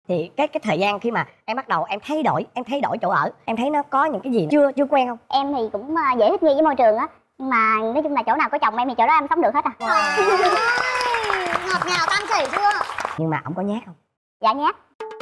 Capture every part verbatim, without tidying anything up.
Thì cái cái thời gian khi mà em bắt đầu em thay đổi em thay đổi chỗ ở, em thấy nó có những cái gì chưa chưa quen không? Em thì cũng dễ thích nghi với môi trường á, nhưng mà nói chung là chỗ nào có chồng em thì chỗ đó em sống được hết à. Wow. Ngọt ngào tan chảy chưa? Nhưng mà ổng có nhát không? Dạ nhát.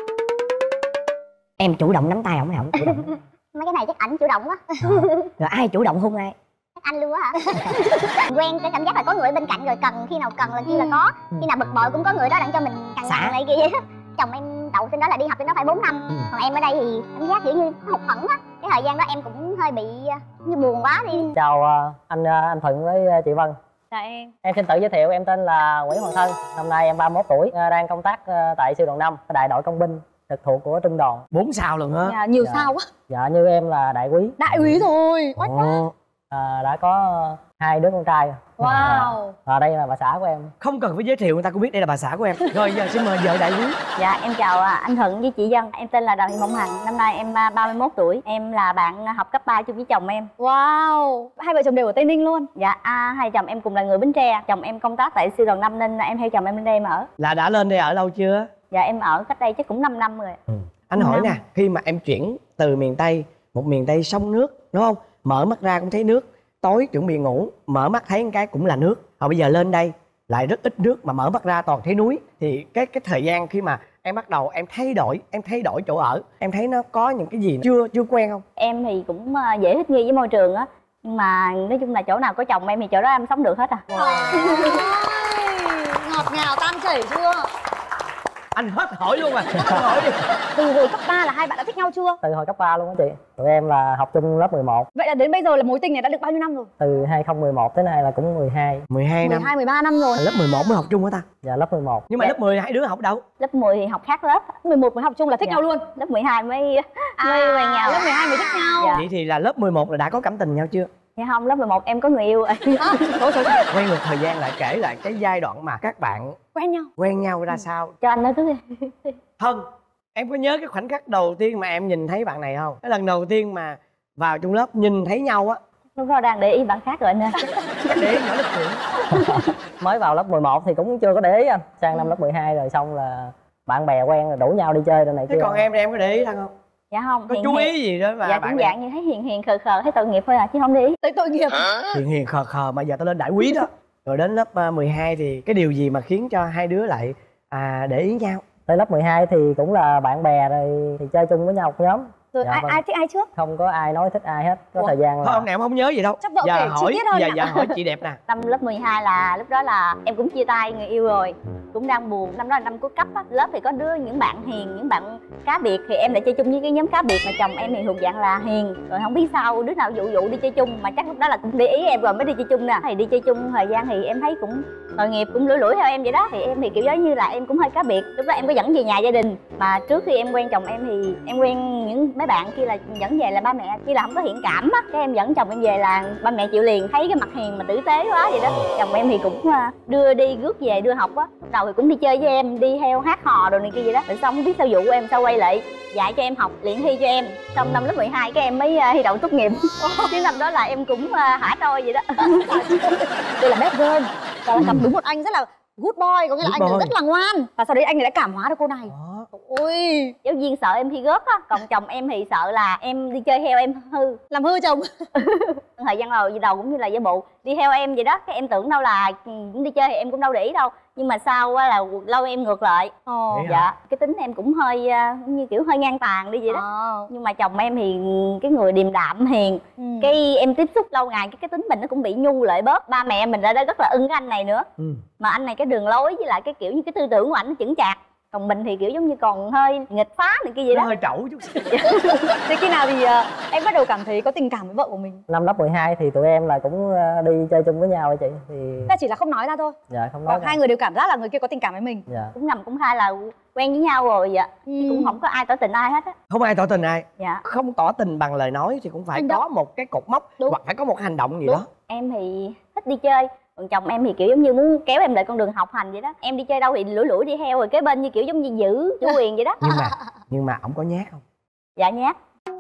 Em chủ động nắm tay ổng hay ổng chủ động? Mấy cái này chắc ảnh chủ động quá. À. Rồi ai chủ động hôn ai? Chắc anh luôn á hả? Quen cái cảm giác là có người bên cạnh rồi cần khi nào cần là kia là có, khi nào bực bội cũng có người đó đặng cho mình cằn nhằn này kia vậy. Chồng em đậu trên đó là đi học trên đó phải bốn năm, ừ. Còn em ở đây thì cảm giác kiểu như hụt hẫng á. Cái thời gian đó em cũng hơi bị như buồn quá đi. Chào anh anh Thuận với chị Vân. Chào em. Em xin tự giới thiệu, em tên là Nguyễn Hoàng Thân. Năm nay em ba mươi mốt tuổi, đang công tác tại sư đoàn năm, đại đội công binh trực thuộc của trung đoàn. Bốn sao luôn á. Dạ, nhiều dạ. sao quá. Dạ như em là đại úy. Đại úy rồi, quá quá. À, đã có hai đứa con trai. Wow. Và đây là bà xã của em. Không cần phải giới thiệu, người ta cũng biết đây là bà xã của em. Rồi giờ xin mời vợ đại úy. Dạ em chào anh Thuận với chị Vân. Em tên là Đào Thị Mộng Hằng. Năm nay em ba mươi mốt tuổi. Em là bạn học cấp ba chung với chồng em. Wow. Hai vợ chồng đều ở Tây Ninh luôn. Dạ à, hai chồng em cùng là người Bến Tre. Chồng em công tác tại sư đoàn năm nên em theo chồng em lên đây em ở. Là đã lên đây ở lâu chưa? Dạ em ở cách đây chắc cũng năm năm rồi. Ừ. Anh hỏi nè, khi mà em chuyển từ miền Tây, một miền Tây sông nước, đúng không? Mở mắt ra cũng thấy nước, tối chuẩn bị ngủ mở mắt thấy một cái cũng là nước. Hồi bây giờ lên đây lại rất ít nước mà mở mắt ra toàn thấy núi. Thì cái cái thời gian khi mà em bắt đầu em thay đổi em thay đổi chỗ ở, em thấy nó có những cái gì chưa chưa quen không? Em thì cũng dễ thích nghi với môi trường á, nhưng mà nói chung là chỗ nào có chồng em thì chỗ đó em sống được hết à. Wow. Ngọt ngào tan chảy chưa? Anh hết hỏi luôn à. Hỏi đi. Từ hồi cấp ba là hai bạn đã thích nhau chưa? Từ hồi cấp ba luôn á chị. Tụi em là học chung lớp mười một. Vậy là đến bây giờ là mối tình này đã được bao nhiêu năm rồi? Từ hai không một một tới nay là cũng mười hai. mười hai năm. mười hai mười ba năm rồi. Lớp mười một mới học chung hả ta? Dạ lớp mười một. Nhưng mà dạ. lớp mười hai đứa học đâu? Lớp mười thì học khác lớp. mười một mới học chung là thích dạ. nhau luôn. Lớp mười hai mới à, mới quen nhau. Lớp mười hai mới thích nhau. Dạ. Vậy thì là lớp mười một là đã có cảm tình nhau chưa? Dạ không, lớp mười một em có người yêu rồi. Quay ngược thời gian lại kể lại cái giai đoạn mà các bạn quen nhau. Quen nhau ra sao? Cho anh nói trước đi. Thân, em có nhớ cái khoảnh khắc đầu tiên mà em nhìn thấy bạn này không? Cái lần đầu tiên mà vào trong lớp nhìn thấy nhau á. Lúc đó đang để ý bạn khác rồi anh ơi. Để ý nhỏ lớp trưởng. Mới vào lớp mười một thì cũng chưa có để ý anh. Sang năm lớp mười hai rồi xong là bạn bè quen rồi rủ nhau đi chơi rồi này kia. Thế còn em thì em có để ý Thân không? Dạ không. Có hiền chú hiền. ý gì đó mà dạ bạn cũng này... dạng như thấy hiền hiền khờ khờ thấy tội nghiệp thôi à chứ không để ý. Thấy tội nghiệp. Hiền hiền khờ khờ mà giờ tao lên đại úy đó. Rồi đến lớp mười hai thì cái điều gì mà khiến cho hai đứa lại à, để ý nhau? Tới lớp mười hai thì cũng là bạn bè rồi thì chơi chung với nhau một nhóm. Rồi dạ, ai, vâng. ai thích ai trước? Không có ai nói thích ai hết. Có Ủa? thời gian là... Thôi ông này em không nhớ gì đâu. Chắc vợ giờ kể hỏi, chi tiết hơn giờ, nhỉ? giờ hỏi chị đẹp nè. Năm lớp mười hai là lúc đó là em cũng chia tay người yêu rồi, cũng đang buồn. Năm đó là năm cuối cấp á, lớp thì có đứa những bạn hiền, những bạn cá biệt thì em lại chơi chung với cái nhóm cá biệt, mà chồng em thì thuộc dạng là hiền. Rồi không biết sao đứa nào dụ dụ đi chơi chung, mà chắc lúc đó là cũng để ý em rồi mới đi chơi chung nè. Thì đi chơi chung thời gian thì em thấy cũng tội nghiệp, cũng lủi lủi theo em vậy đó. Thì em thì kiểu giống như là em cũng hơi cá biệt. Lúc đó em có dẫn về nhà gia đình, mà trước khi em quen chồng em thì em quen những mấy bạn kia là dẫn về là ba mẹ kia là không có thiện cảm á. Cái em dẫn chồng em về là ba mẹ chịu liền, thấy cái mặt hiền mà tử tế quá vậy đó. Chồng em thì cũng đưa đi rước về đưa học á. Lúc đầu thì cũng đi chơi với em, đi theo hát hò đồ này kia vậy đó. Rồi xong không biết sao dụ em, sao quay lại dạy cho em học, luyện thi cho em. Xong năm lớp mười hai cái em mới thi đậu tốt nghiệp. Chứ năm đó là em cũng hả trôi vậy đó. Đây là bad girl, và là gặp đúng một anh rất là good boy, có nghĩa là anh ấy rất là ngoan. Và sau đấy anh ấy đã cảm hóa được cô này. Ôi, giáo viên sợ em thi rớt á, còn chồng em thì sợ là em đi chơi theo em hư, làm hư chồng. Thời gian đầu đầu cũng như là giả bộ đi theo em vậy đó. Cái em tưởng đâu là đi chơi thì em cũng đâu để ý đâu, nhưng mà sau á là lâu em ngược lại. Ồ. Dạ, cái tính em cũng hơi như kiểu hơi ngang tàn đi vậy đó. Ồ. Nhưng mà chồng em thì cái người điềm đạm hiền. Ừ. Cái em tiếp xúc lâu ngày cái cái tính mình nó cũng bị nhu lại bớt. Ba mẹ mình đã rất là ưng cái anh này nữa. Ừ. Mà anh này cái đường lối với lại cái kiểu như cái tư tưởng của ảnh nó chững chạc. Còn mình thì kiểu giống như còn hơi nghịch phá này kia vậy đó. Nó hơi trẩu chút xíu. Thế khi nào thì uh, em bắt đầu cảm thấy có tình cảm với vợ của mình? Năm lớp mười hai thì tụi em là cũng đi chơi chung với nhau chị. Thì ta chỉ là không nói ra thôi. Dạ không nói. Còn hai người đều cảm giác là người kia có tình cảm với mình. Dạ. Cũng ngầm cũng khai là quen với nhau rồi vậy. Ừ. Cũng không có ai tỏ tình ai hết á. Không ai tỏ tình ai. Dạ. Không tỏ tình bằng lời nói thì cũng phải Anh có đó. một cái cột mốc. Đúng. Hoặc phải có một hành động gì Đúng. đó. Em thì thích đi chơi, còn chồng em thì kiểu giống như muốn kéo em lại con đường học hành vậy đó. Em đi chơi đâu thì lủi lủi đi theo, rồi kế bên như kiểu giống như giữ chủ quyền vậy đó. Nhưng mà nhưng mà ổng có nhát không? Dạ nhát.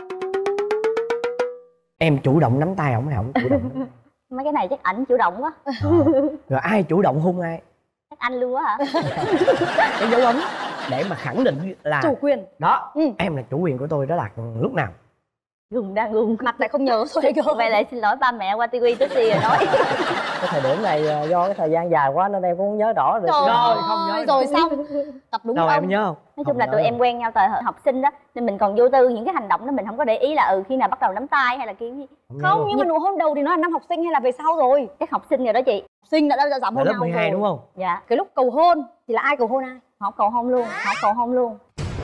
Em chủ động nắm tay ổng hay ổng chủ động? Mấy cái này chắc ảnh chủ động quá. À. Rồi ai chủ động hôn ai? Chắc anh luôn á hả? Cái dấu ấn. để mà khẳng định là Chủ quyền. đó, Ừ. em là chủ quyền của tôi, đó là lúc nào? Gùng đang gùng. Mặt lại không nhớ rồi cơ. Vậy lại xin lỗi ba mẹ qua tivi tức thì rồi nói. Cái thời điểm này à, do cái thời gian dài quá nên em cũng không nhớ rõ được. Trời Rồi, ơi, không nhớ. rồi xong tập đúng Đâu không? em nhớ không? Nói Không chung là nhớ tụi đâu. em quen nhau thời học sinh đó, nên mình còn vô tư những cái hành động đó mình không có để ý là ừ khi nào bắt đầu nắm tay hay là kiểu gì. Không, nhớ Không, luôn. nhưng mà nụ hôn đầu thì nó là năm học sinh hay là về sau rồi? Chắc học sinh rồi đó chị. Học sinh đã đã giảm Là hôn lớp nhau mười hai rồi. đúng không? Dạ. Cái lúc cầu hôn thì là ai cầu hôn ai? Họ cầu hôn luôn, họ cầu hôn luôn.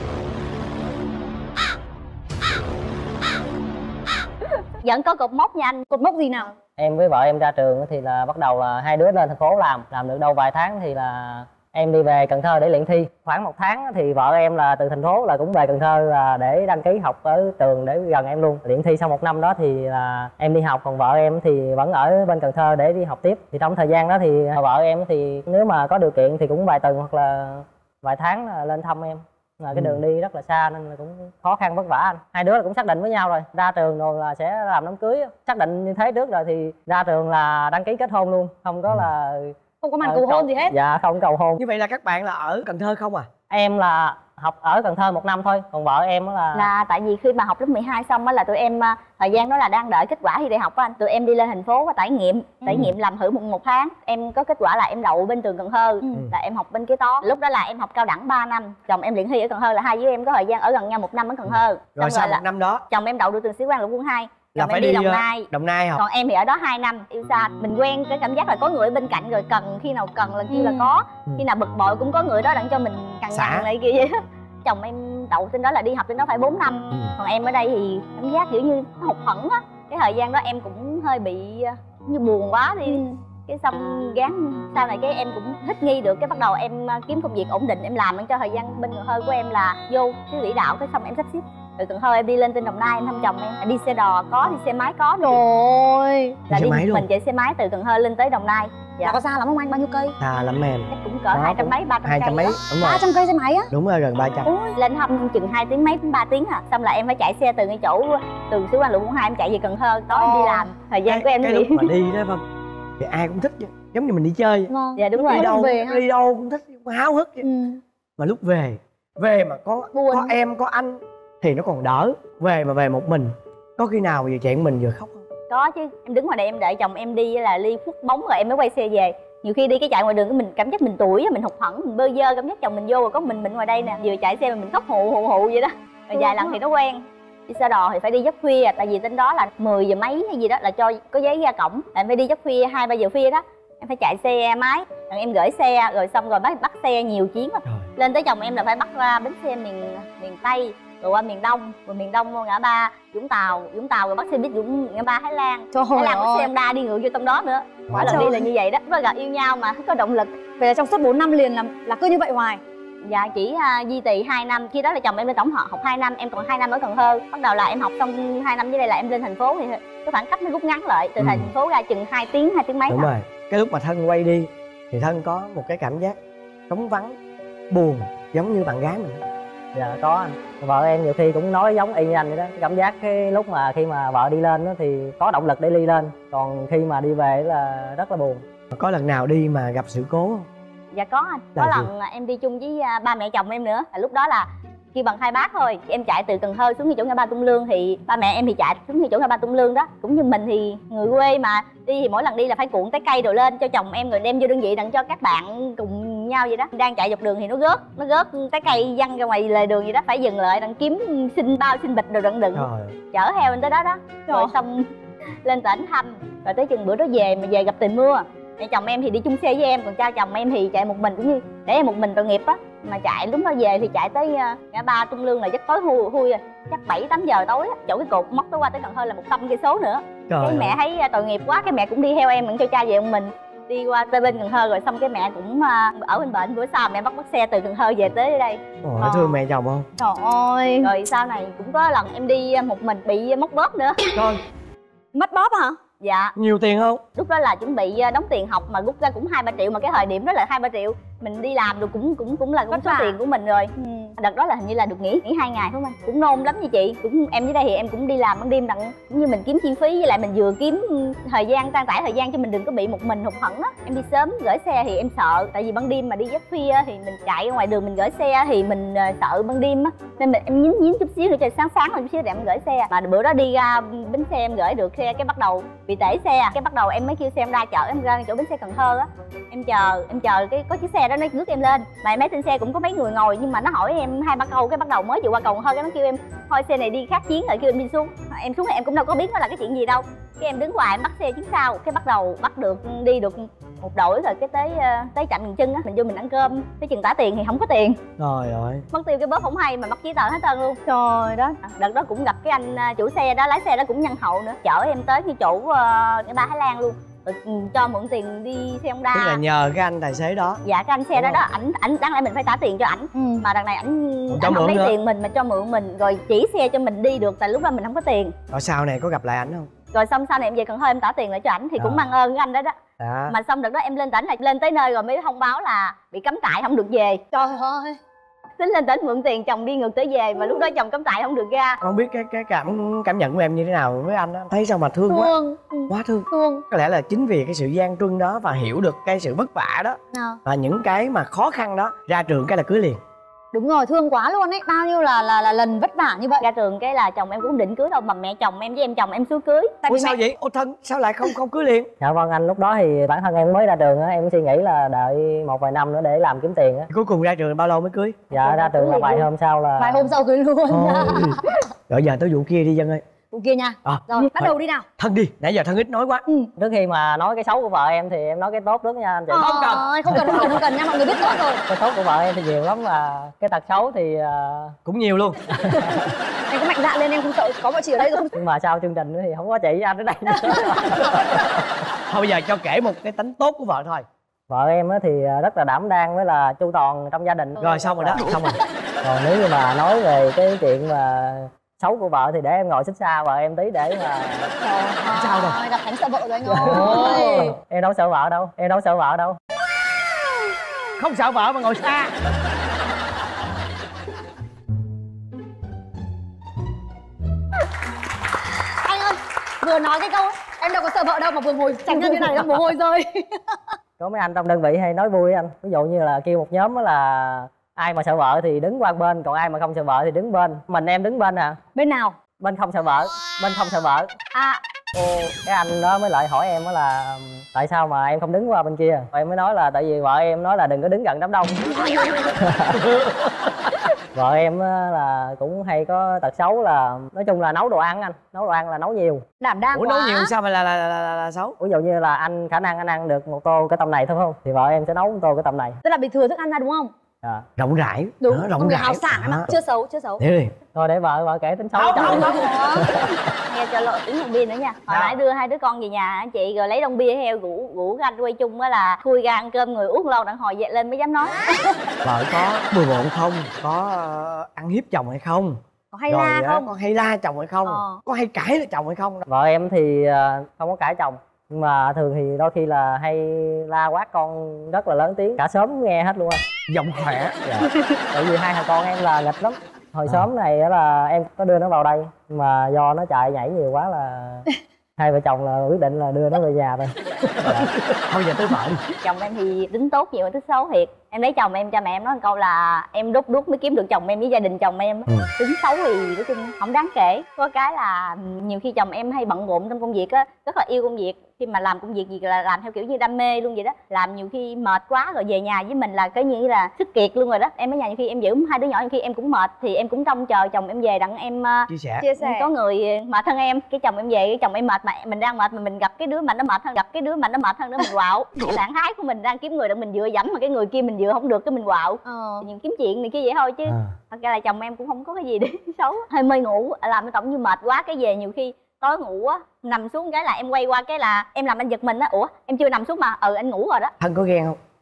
Vẫn có cột mốc nha anh. Cột mốc gì nào? Em với vợ em ra trường thì là bắt đầu là hai đứa lên thành phố làm làm được đâu vài tháng thì là em đi về Cần Thơ để luyện thi. Khoảng một tháng thì vợ em là từ thành phố là cũng về Cần Thơ là để đăng ký học ở trường để gần em luôn. Luyện thi sau một năm đó thì là em đi học, còn vợ em thì vẫn ở bên Cần Thơ để đi học tiếp. Thì trong thời gian đó thì vợ em thì nếu mà có điều kiện thì cũng vài tuần hoặc là vài tháng là lên thăm em. Là cái Ừ. đường đi rất là xa nên là cũng khó khăn vất vả anh. Hai đứa là cũng xác định với nhau rồi, ra trường rồi là sẽ làm đám cưới. Xác định như thế trước rồi thì ra trường là đăng ký kết hôn luôn, không có là Không có màn ờ, cầu cầu- hôn gì hết. Dạ không cầu hôn. Như vậy là các bạn là ở Cần Thơ không à? Em là học ở Cần Thơ một năm thôi, còn vợ em là Là tại vì khi mà học lớp mười hai xong á là tụi em à, thời gian đó là đang đợi kết quả thi đại học á anh. Tụi em đi lên thành phố và trải nghiệm, trải nghiệm làm thử một, một tháng. Em có kết quả là em đậu bên trường Cần Thơ, Ừ. là em học bên kế toán. Lúc đó là em học cao đẳng ba năm. Chồng em luyện thi ở Cần Thơ, là hai đứa em có thời gian ở gần nhau một năm ở Cần Thơ. Rồi Xong sau là một năm đó chồng em đậu được trường sĩ quan lục quân hai. là Chồng phải em đi đi Đồng ờ, Nai. Đồng Nai học. Còn em thì ở đó hai năm yêu xa. Mình quen cái cảm giác là có người ở bên cạnh rồi cần khi nào cần là kêu là Ừ. có. Ừ. Khi nào bực bội cũng có người đó đặng cho mình cằn Xả. nhằn lại kia vậy đó. Chồng em đậu trên đó là đi học trên đó phải bốn năm. Ừ. Còn em ở đây thì cảm giác kiểu như nó hụt hẫng á. Cái thời gian đó em cũng hơi bị ờ, như buồn quá đi. Cái xong gán sau này cái em cũng thích nghi được, cái bắt đầu em ờ, kiếm công việc ổn định em làm cho thời gian bên Cần Thơ của em là vô cái quỹ đạo, cái xong em sắp xếp từ Cần Thơ em đi lên trên Đồng Nai em thăm chồng em, đi xe đò có, đi xe máy có nữa. Trời ơi. Là Đi xe đi máy một luôn? mình chạy xe máy từ Cần Thơ lên tới Đồng Nai. Dạ. Là có xa lắm không anh? Bao nhiêu cây? À lắm em. Chắc cũng cỡ Đó, hai trăm cũng mấy ba trăm hai cây trăm mấy, đó. đúng rồi. ba trăm cây xe máy á? Đúng rồi, gần ba trăm. Ôi. Lên thăm chừng hai tiếng mấy đến ba tiếng à. Xong là em phải chạy xe từ ngay chỗ từ sĩ quan lục quân hai em chạy về Cần Thơ, đó em đi Ồ. làm. Thời gian Cái, của em cái thì lúc mà đi đó không thì ai cũng thích chứ. Giống như mình đi chơi, Vâng. dạ đúng rồi. đi đâu về ha. đi đâu cũng thích, háo hức chứ. Ừ. Mà lúc về về mà có Buồn. có em có anh thì nó còn đỡ. Về mà về một mình, có khi nào vừa chuyện mình vừa khóc không? Có chứ, em đứng ngoài đây em đợi chồng em đi là ly phút bóng rồi em mới quay xe về. Nhiều khi đi cái chạy ngoài đường cái mình cảm giác mình tuổi mình hụt hẫng, mình bơ vơ, cảm giác chồng mình vô rồi có mình mình ngoài đây nè, vừa chạy xe mà mình khóc hụ hụ hụ vậy đó. Rồi vài lần thì nó quen. Đi xe đò thì phải đi giấc khuya, tại vì trên đó là mười giờ mấy hay gì đó là cho có giấy ra cổng, em phải đi giấc khuya hai ba giờ khuya đó. Em phải chạy xe máy, rồi em gửi xe rồi xong rồi bắt bắt xe nhiều chuyến lắm. Rồi. Lên tới chồng em là phải bắt ra bến xe miền miền Tây, rồi qua miền Đông, rồi miền Đông ngã ba Vũng Tàu, Vũng Tàu rồi bắt xe buýt Vũng ngã ba Thái Lan. Trời Thái Lan bắt xe ơi. Honda đi ngược vô trong đó nữa. Mỗi lần Trời đi là như vậy đó, rất là yêu nhau mà có động lực. Vậy là trong suốt bốn năm liền là là cứ như vậy hoài. Dạ chỉ uh, duy trì hai năm, khi đó là chồng em lên tổng hợp học hai năm, em còn hai năm ở Cần Thơ. Bắt đầu là em học xong hai năm dưới đây là em lên thành phố thì cái khoảng cách nó rút ngắn lại, từ Ừ. thành phố ra chừng hai tiếng, hai tiếng mấy. Đúng thôi. rồi. Cái lúc mà Thân quay đi thì Thân có một cái cảm giác trống vắng, buồn giống như bạn gái mình. dạ có anh. Vợ em nhiều khi cũng nói giống y như anh vậy đó. Cái cảm giác cái lúc mà khi mà vợ đi lên đó thì có động lực để đi lên, còn khi mà đi về là rất là buồn. Có lần nào đi mà gặp sự cố không? Dạ có anh, Là có gì? lần em đi chung với à, ba mẹ chồng em nữa. Lúc đó là kêu bằng hai bác thôi. Em chạy từ Cần Thơ xuống cái chỗ ngã ba Tung Lương thì ba mẹ em thì chạy xuống cái chỗ ngã ba Tung Lương đó. Cũng như mình thì người quê mà đi thì mỗi lần đi là phải cuộn trái cây rồi lên cho chồng em rồi đem vô đơn vị đặng cho các bạn cùng nhau vậy đó. Đang chạy dọc đường thì nó rớt, nó rớt trái cây văng ra ngoài lề đường vậy đó, phải dừng lại đặng kiếm xin bao xin bịch rồi đặng đựng. Trời. Chở theo anh tới đó đó. Rồi Trời. xong lên tỉnh thăm, rồi tới chừng bữa đó về mà về gặp trời mưa. Mẹ chồng em thì đi chung xe với em, còn cha chồng em thì chạy một mình, cũng như để em một mình tội nghiệp á. Mà chạy lúc đó về thì chạy tới uh, ngã ba Tung Lương là giấc tối hui hui rồi, chắc bảy tám giờ tối á. Chỗ cái cột móc tới qua tới Cần Thơ là một trăm cây số nữa. Trời Cái ơi. mẹ thấy uh, tội nghiệp quá, cái mẹ cũng đi theo em, vẫn cho cha về một mình. Đi qua tới bên Cần Thơ rồi xong cái mẹ cũng uh, ở bên bệnh, bữa sau mẹ bắt bắt xe từ Cần Thơ về tới đây. Ôi, Ờ. thương mẹ chồng không? Trời ơi. Rồi sau này cũng có lần em đi uh, một mình bị móc bóp nữa. Rồi, Mất bóp hả? Dạ, nhiều tiền không? lúc đó là chuẩn bị uh, đóng tiền học mà rút ra cũng hai ba triệu, mà cái thời điểm đó là hai ba triệu mình đi làm được cũng cũng cũng là cũng Vất số vả. tiền của mình rồi. Ừ. Đợt đó là hình như là được nghỉ nghỉ hai ngày phải không anh? Cũng nôn lắm như chị. Cũng em dưới đây thì em cũng đi làm ban đêm đặng cũng như mình kiếm chi phí, với lại mình vừa kiếm thời gian, tan tải thời gian cho mình đừng có bị một mình hụt hẫng á. Em đi sớm gửi xe thì em sợ, tại vì ban đêm mà đi giấc khuya thì mình chạy ra ngoài đường mình gửi xe thì mình sợ ban đêm á, nên mình em nhín nhín chút xíu để cho sáng sáng hơn chút xíu để em gửi xe. Mà bữa đó đi ra bến xe em gửi được xe, cái bắt đầu bị trễ xe, cái bắt đầu em mới kêu xe em ra chở em ra chỗ bến xe Cần Thơ á. Em chờ em chờ cái có chiếc xe đó nó rước em lên, mà mấy trên xe cũng có mấy người ngồi, nhưng mà nó hỏi em hai ba câu cái bắt đầu mới chịu qua cầu Cần Thơ, cái nó kêu em thôi xe này đi khác chuyến rồi, kêu em đi xuống. Em xuống thì em cũng đâu có biết nó là cái chuyện gì đâu, cái em đứng ngoài em bắt xe chuyến sau, cái bắt đầu bắt được đi được một đổi rồi cái tới tới Trạm Gần Chân á, mình vô mình ăn cơm, tới chừng trả tiền thì không có tiền. Trời ơi, Mất tiêu cái bóp không hay mà mất giấy tờ hết trơn luôn. Trời đó, đợt đó cũng gặp cái anh chủ xe đó, lái xe đó cũng nhân hậu nữa, chở em tới cái chỗ uh, cái ba Thái Lan luôn. Rồi cho mượn tiền đi xe Honda. tức là nhờ cái anh tài xế đó. Dạ cái anh xe đó đó, ảnh ảnh đáng lẽ mình phải trả tiền cho ảnh, Ừ. mà đằng này ảnh cho ảnh không mượn lấy nữa. tiền mình mà cho mượn mình, rồi chỉ xe cho mình đi được, tại lúc đó mình không có tiền. Rồi sau này có gặp lại ảnh không? Rồi xong sau này em về Cần Thơ em trả tiền lại cho ảnh thì À. cũng mang ơn cái anh đó đó. Đó. Mà xong đợt đó em lên tỉnh này, lên tới nơi rồi mới thông báo là bị cấm trại không được về. Trời ơi. Tính lên tỉnh mượn tiền chồng đi ngược trở về, mà lúc đó chồng cấm trại không được ra. Không biết cái cái cảm cảm nhận của em như thế nào với anh á? Thấy sao mà thương quá, Thương. Ừ, quá thương. thương. Có lẽ là chính vì cái sự gian truân đó và hiểu được cái sự vất vả đó Nào. và những cái mà khó khăn đó, ra trường cái là cưới liền. Đúng rồi, thương quá luôn ấy. Bao nhiêu là là là lần vất vả như vậy. Ra trường cái là chồng em cũng định cưới đâu, mà mẹ chồng em với em chồng em xúi cưới. Tại Ủa vì sao mẹ... vậy? Ô thân sao lại không không cưới liền? Dạ vâng anh, lúc đó thì bản thân em mới ra trường á, em suy nghĩ là đợi một vài năm nữa để làm kiếm tiền á. Cuối cùng ra trường bao lâu mới cưới? Dạ ra trường là vài hôm sau là Vài hôm sau cưới luôn. Thôi. Rồi giờ tới vụ kia đi Dân ơi. Vụ kia nha. À, Rồi, bắt đầu đi nào. thân đi, nãy giờ thân ít nói quá. Ừ. Trước khi mà nói cái xấu của vợ em thì em nói cái tốt trước nha anh chị. Không cần. Ôi, không cần, không cần, không cần nha, mọi người biết tốt rồi. Cái tốt của vợ em thì nhiều lắm, mà cái tật xấu thì uh... Cũng nhiều luôn. Em có mạnh dạn lên, em không sợ có mọi chị ở đây không? nhưng mà sau chương trình thì không có chị với anh ở đây nữa. Thôi bây giờ cho kể một cái tánh tốt của vợ thôi. Vợ em á thì rất là đảm đang với là chu toàn trong gia đình. Rồi xong rồi đó, xong rồi. Còn nếu như mà nói về cái chuyện mà xấu của vợ thì để em ngồi xích xa vợ em tí để mà Sao đâu? Gặp Khánh sợ vợ rồi anh Ồ. ơi. em đâu sợ vợ đâu, em đâu sợ vợ đâu. Không sợ vợ mà ngồi xa. Anh ơi, vừa nói cái câu ấy, em đâu có sợ vợ đâu mà vừa ngồi chảnh như thế này mồ hôi rơi. Có mấy anh trong đơn vị hay nói vui anh, ví dụ như là kêu một nhóm đó là ai mà sợ vợ thì đứng qua bên, còn ai mà không sợ vợ thì đứng bên. Mình em đứng bên à, Bên nào? bên không sợ vợ, bên không sợ vợ. À, Ô, cái anh đó mới lại hỏi em đó là tại sao mà em không đứng qua bên kia. Rồi em mới nói là tại vì vợ em nói là đừng có đứng gần đám đông. Vợ em á là cũng hay có tật xấu là nói chung là nấu đồ ăn anh, nấu đồ ăn là nấu nhiều. đảm đang Ủa quá. nấu nhiều sao mà là là, là, là, là xấu? Ví dụ như là anh khả năng anh ăn được một tô cái tầm này thôi không, thì vợ em sẽ nấu một tô cái tầm này. Tức là bị thừa thức ăn ra đúng không? À. Rộng rãi. Đúng, Đó, rộng con người rãi. hào sảng mà. Đó. Chưa xấu, chưa xấu. Để đi. Thôi để vợ vợ kể tính xấu Không, cho. không, không. Nghe cho lộ uống một bia nữa nha. Hồi Sao? nãy đưa hai đứa con về nhà á chị, rồi lấy đông bia heo rủ rủ anh quay chung á là khui ra ăn cơm, người uống lâu đặng hồi dậy lên mới dám nói. Vợ có bừa bộn không? Có ờ, ăn hiếp chồng hay không? Có hay Rồi la á, không? có hay la chồng hay không? Ờ. Có hay cãi lại chồng hay không? Vợ em thì à, không có cãi chồng, nhưng mà thường thì đôi khi là hay la quát con rất là lớn tiếng, cả xóm nghe hết luôn anh. Giọng khỏe. Dạ. Tại vì hai thằng con em là nghịch lắm. Hồi À. sớm này á là em có đưa nó vào đây, nhưng mà do nó chạy nhảy nhiều quá là hai vợ chồng là quyết định là đưa nó về nhà thôi. Dạ. Thôi giờ tới vợ đi. Chồng em thì tính tốt nhiều hơn tính xấu thiệt. Em lấy chồng em, cha mẹ em nói một câu là em đốt đuốc mới kiếm được chồng em với gia đình chồng em. Ừ. Tính xấu thì nói chung không đáng kể. Có cái là nhiều khi chồng em hay bận rộn trong công việc á, rất là yêu công việc. Khi mà làm công việc gì là làm theo kiểu như đam mê luôn vậy đó. Làm nhiều khi mệt quá rồi về nhà với mình là cái như là sức kiệt luôn rồi đó. Em ở nhà nhiều khi em giữ hai đứa nhỏ, nhiều khi em cũng mệt thì em cũng trông chờ chồng em về đặng em uh, Chia sẻ. Chia sẻ. có người mệt hơn em, cái chồng em về cái chồng em mệt mà mình đang mệt mà mình gặp cái đứa mà nó mệt hơn, gặp cái đứa mà nó mệt hơn nữa mình quạo. Cái trạng thái của mình đang kiếm người đặng mình dựa dẫm mà cái người kia mình dựa không được cái mình quạo. Ờ. Thì những kiếm chuyện này kia vậy thôi chứ À. thật ra là chồng em cũng không có cái gì để xấu. Hơi mê ngủ, làm cái tổng như mệt quá cái về nhiều khi tối ngủ á, nằm xuống cái là em quay qua cái là em làm anh giật mình á, ủa em chưa nằm xuống mà ừ anh ngủ rồi đó. Thân có ghen không?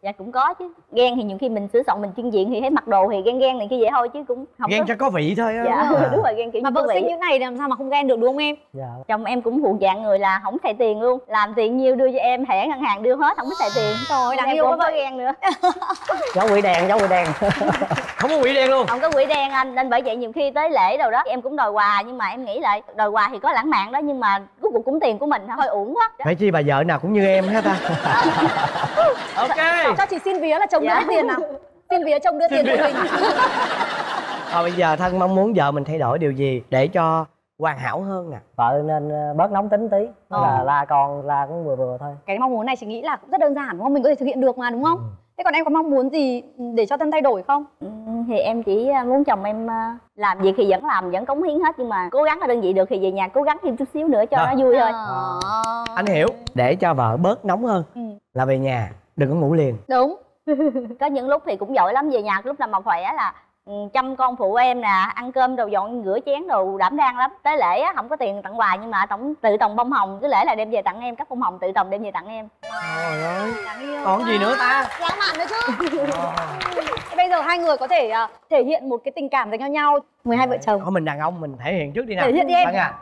Dạ cũng có chứ. Ghen thì nhiều khi mình sửa soạn mình chuyên diện thì thấy mặc đồ thì ghen ghen này kia vậy thôi chứ cũng không Ghen có... cho có vị thôi á. Dạ À. đúng rồi, ghen kiểu Mà như vợ có vị. xinh như này làm sao mà không ghen được đúng không em? Dạ. Chồng em cũng thuộc dạng người là không xài tiền luôn, làm tiền nhiêu đưa cho em, thẻ ngân hàng đưa hết, không có xài tiền. Trời, đáng Em yêu cũng quá có vậy. ghen nữa. Dấu quỷ đen, dấu quỷ đen. Không có quỷ đen luôn. Không có quỷ đen anh, nên bởi vậy nhiều khi tới lễ đâu đó em cũng đòi quà, nhưng mà em nghĩ lại đòi quà thì có lãng mạn đó, nhưng mà cuối cùng cũng tiền của mình hơi uổng quá. Phải chi bà vợ nào cũng như em hết ta. Ok. Cho chị xin vía là chồng Dạ. đưa tiền nào. Xin vía chồng đưa tiền cho mình. Thôi bây giờ Thân mong muốn vợ mình thay đổi điều gì để cho hoàn hảo hơn nè? Vợ nên ờ, bớt nóng tính tí, Ờ. là la con la cũng vừa vừa thôi. Cái mong muốn này chị nghĩ là cũng rất đơn giản đúng không? Mình có thể thực hiện được mà đúng không? Thế còn em có mong muốn gì để cho Thân thay đổi không? Ừ, thì em chỉ muốn chồng em à, làm việc thì vẫn làm, vẫn cống hiến hết, nhưng mà cố gắng ở đơn vị được thì về nhà cố gắng thêm chút xíu nữa cho Rồi. nó vui thôi. Ờ. Anh hiểu. Để cho vợ bớt nóng hơn Ừ. là về nhà đừng có ngủ liền. Đúng. Có những lúc thì cũng giỏi lắm, về nhà lúc nào mà khỏe là ừ, chăm con phụ em nè, ăn cơm đồ dọn rửa chén đồ đảm đang lắm. Tới lễ á không có tiền tặng quà, nhưng mà tổng tự trồng bông hồng, cứ lễ là đem về tặng em, cắt bông hồng tự trồng đem về tặng em. Trời ơi. Đáng yêu Còn quá. gì nữa ta? Lãng mạn nữa chứ. Thế bây giờ hai người có thể uh, thể hiện một cái tình cảm dành cho nhau, mười hai vợ chồng. Thôi mình đàn ông mình thể hiện trước đi nào. Thể hiện đi em. Vâng à.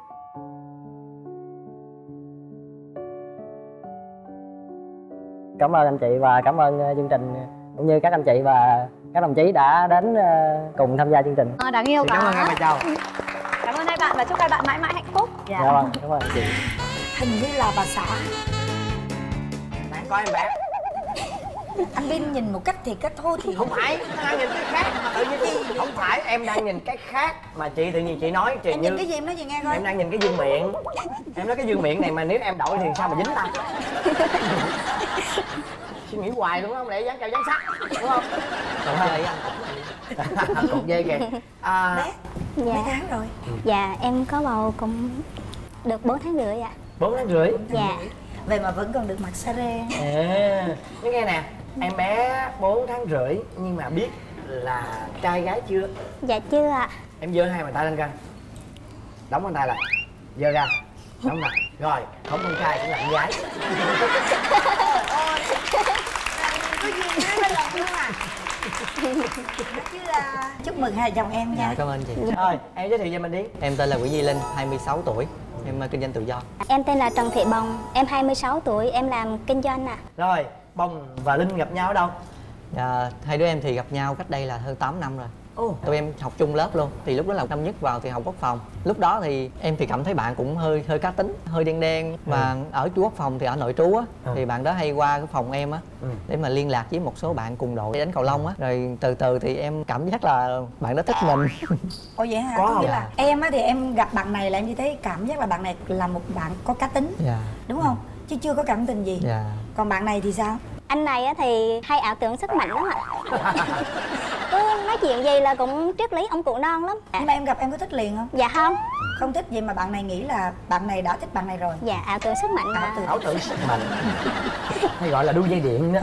Cảm ơn anh chị và cảm ơn ờ, chương trình cũng như các anh chị và các đồng chí đã đến ờ, cùng tham gia chương trình. À, đáng yêu Xin quá. cảm ơn em bà chào. Cảm ơn hai bạn và chúc hai bạn mãi mãi hạnh phúc. Dạ vâng, cảm ơn anh chị. Hình như là bà xã. Bạn coi em bé. Anh Vinh nhìn một cách thì cách thôi thì Không phải, nó đang nhìn cái khác mà tự nhiên không phải em đang nhìn cái khác mà chị tự nhiên chị nói chị em như nhìn cái gì em nói gì nghe coi. em đang nhìn cái dương miệng. Em nói cái dương miệng này mà nếu em đổi thì sao mà dính ta? Suy nghĩ hoài đúng không? Để dán keo dán sắt đúng không? Cậu hơi anh. Cột dây kìa. À, Bé, Dạ. mấy tháng rồi? Dạ em có bầu cũng được bốn tháng rưỡi ạ. bốn tháng rưỡi. Dạ. Vậy mà vẫn còn được mặc sa rê. À, nói nghe nè, em bé bốn tháng rưỡi nhưng mà biết là trai gái chưa? Dạ chưa ạ. Em giơ hai bàn tay lên coi. Đóng bàn tay lại. Giơ ra. Đóng lại. Rồi, không con trai cũng là con gái. Có gì nói lên lòng luôn à. Chứ là chúc mừng hai chồng em nha. Dạ, cảm ơn chị. Rồi, em giới thiệu cho mình đi. Em tên là Nguyễn Duy Linh, hai mươi sáu tuổi. Em uh, kinh doanh tự do. Em tên là Trần Thị Bồng, em hai mươi sáu tuổi, em làm kinh doanh ạ. Rồi, Bồng và Linh gặp nhau ở đâu? Dạ, hai đứa em thì gặp nhau cách đây là hơn tám năm rồi. Ồ. Tụi em học chung lớp luôn. Thì lúc đó là năm nhất vào thì học quốc phòng. Lúc đó thì em thì cảm thấy bạn cũng hơi hơi cá tính, hơi đen đen. Và ở chú quốc phòng thì ở nội trú á, Ừ. thì bạn đó hay qua cái phòng em á, Ừ. để mà liên lạc với một số bạn cùng đội đánh cầu lông á. Rồi từ từ thì em cảm giác là bạn đó thích mình. Ồ vậy hả? Có Có nghĩa không? là em á thì em gặp bạn này là em chỉ thấy cảm giác là bạn này là một bạn có cá tính, Dạ. đúng không? Chứ chưa có cảm tình gì. Dạ. Còn bạn này thì sao? Anh này á thì hay ảo tưởng sức mạnh lắm ạ. Cứ nói chuyện gì là cũng triết lý ông cụ non lắm. Nhưng mà em gặp em có thích liền không? Dạ không. Không thích gì mà bạn này nghĩ là bạn này đã thích bạn này rồi. Dạ ảo tưởng sức mạnh Ảo mà. tưởng. Ảo tưởng sức mạnh. Hay gọi là đu dây điện đó.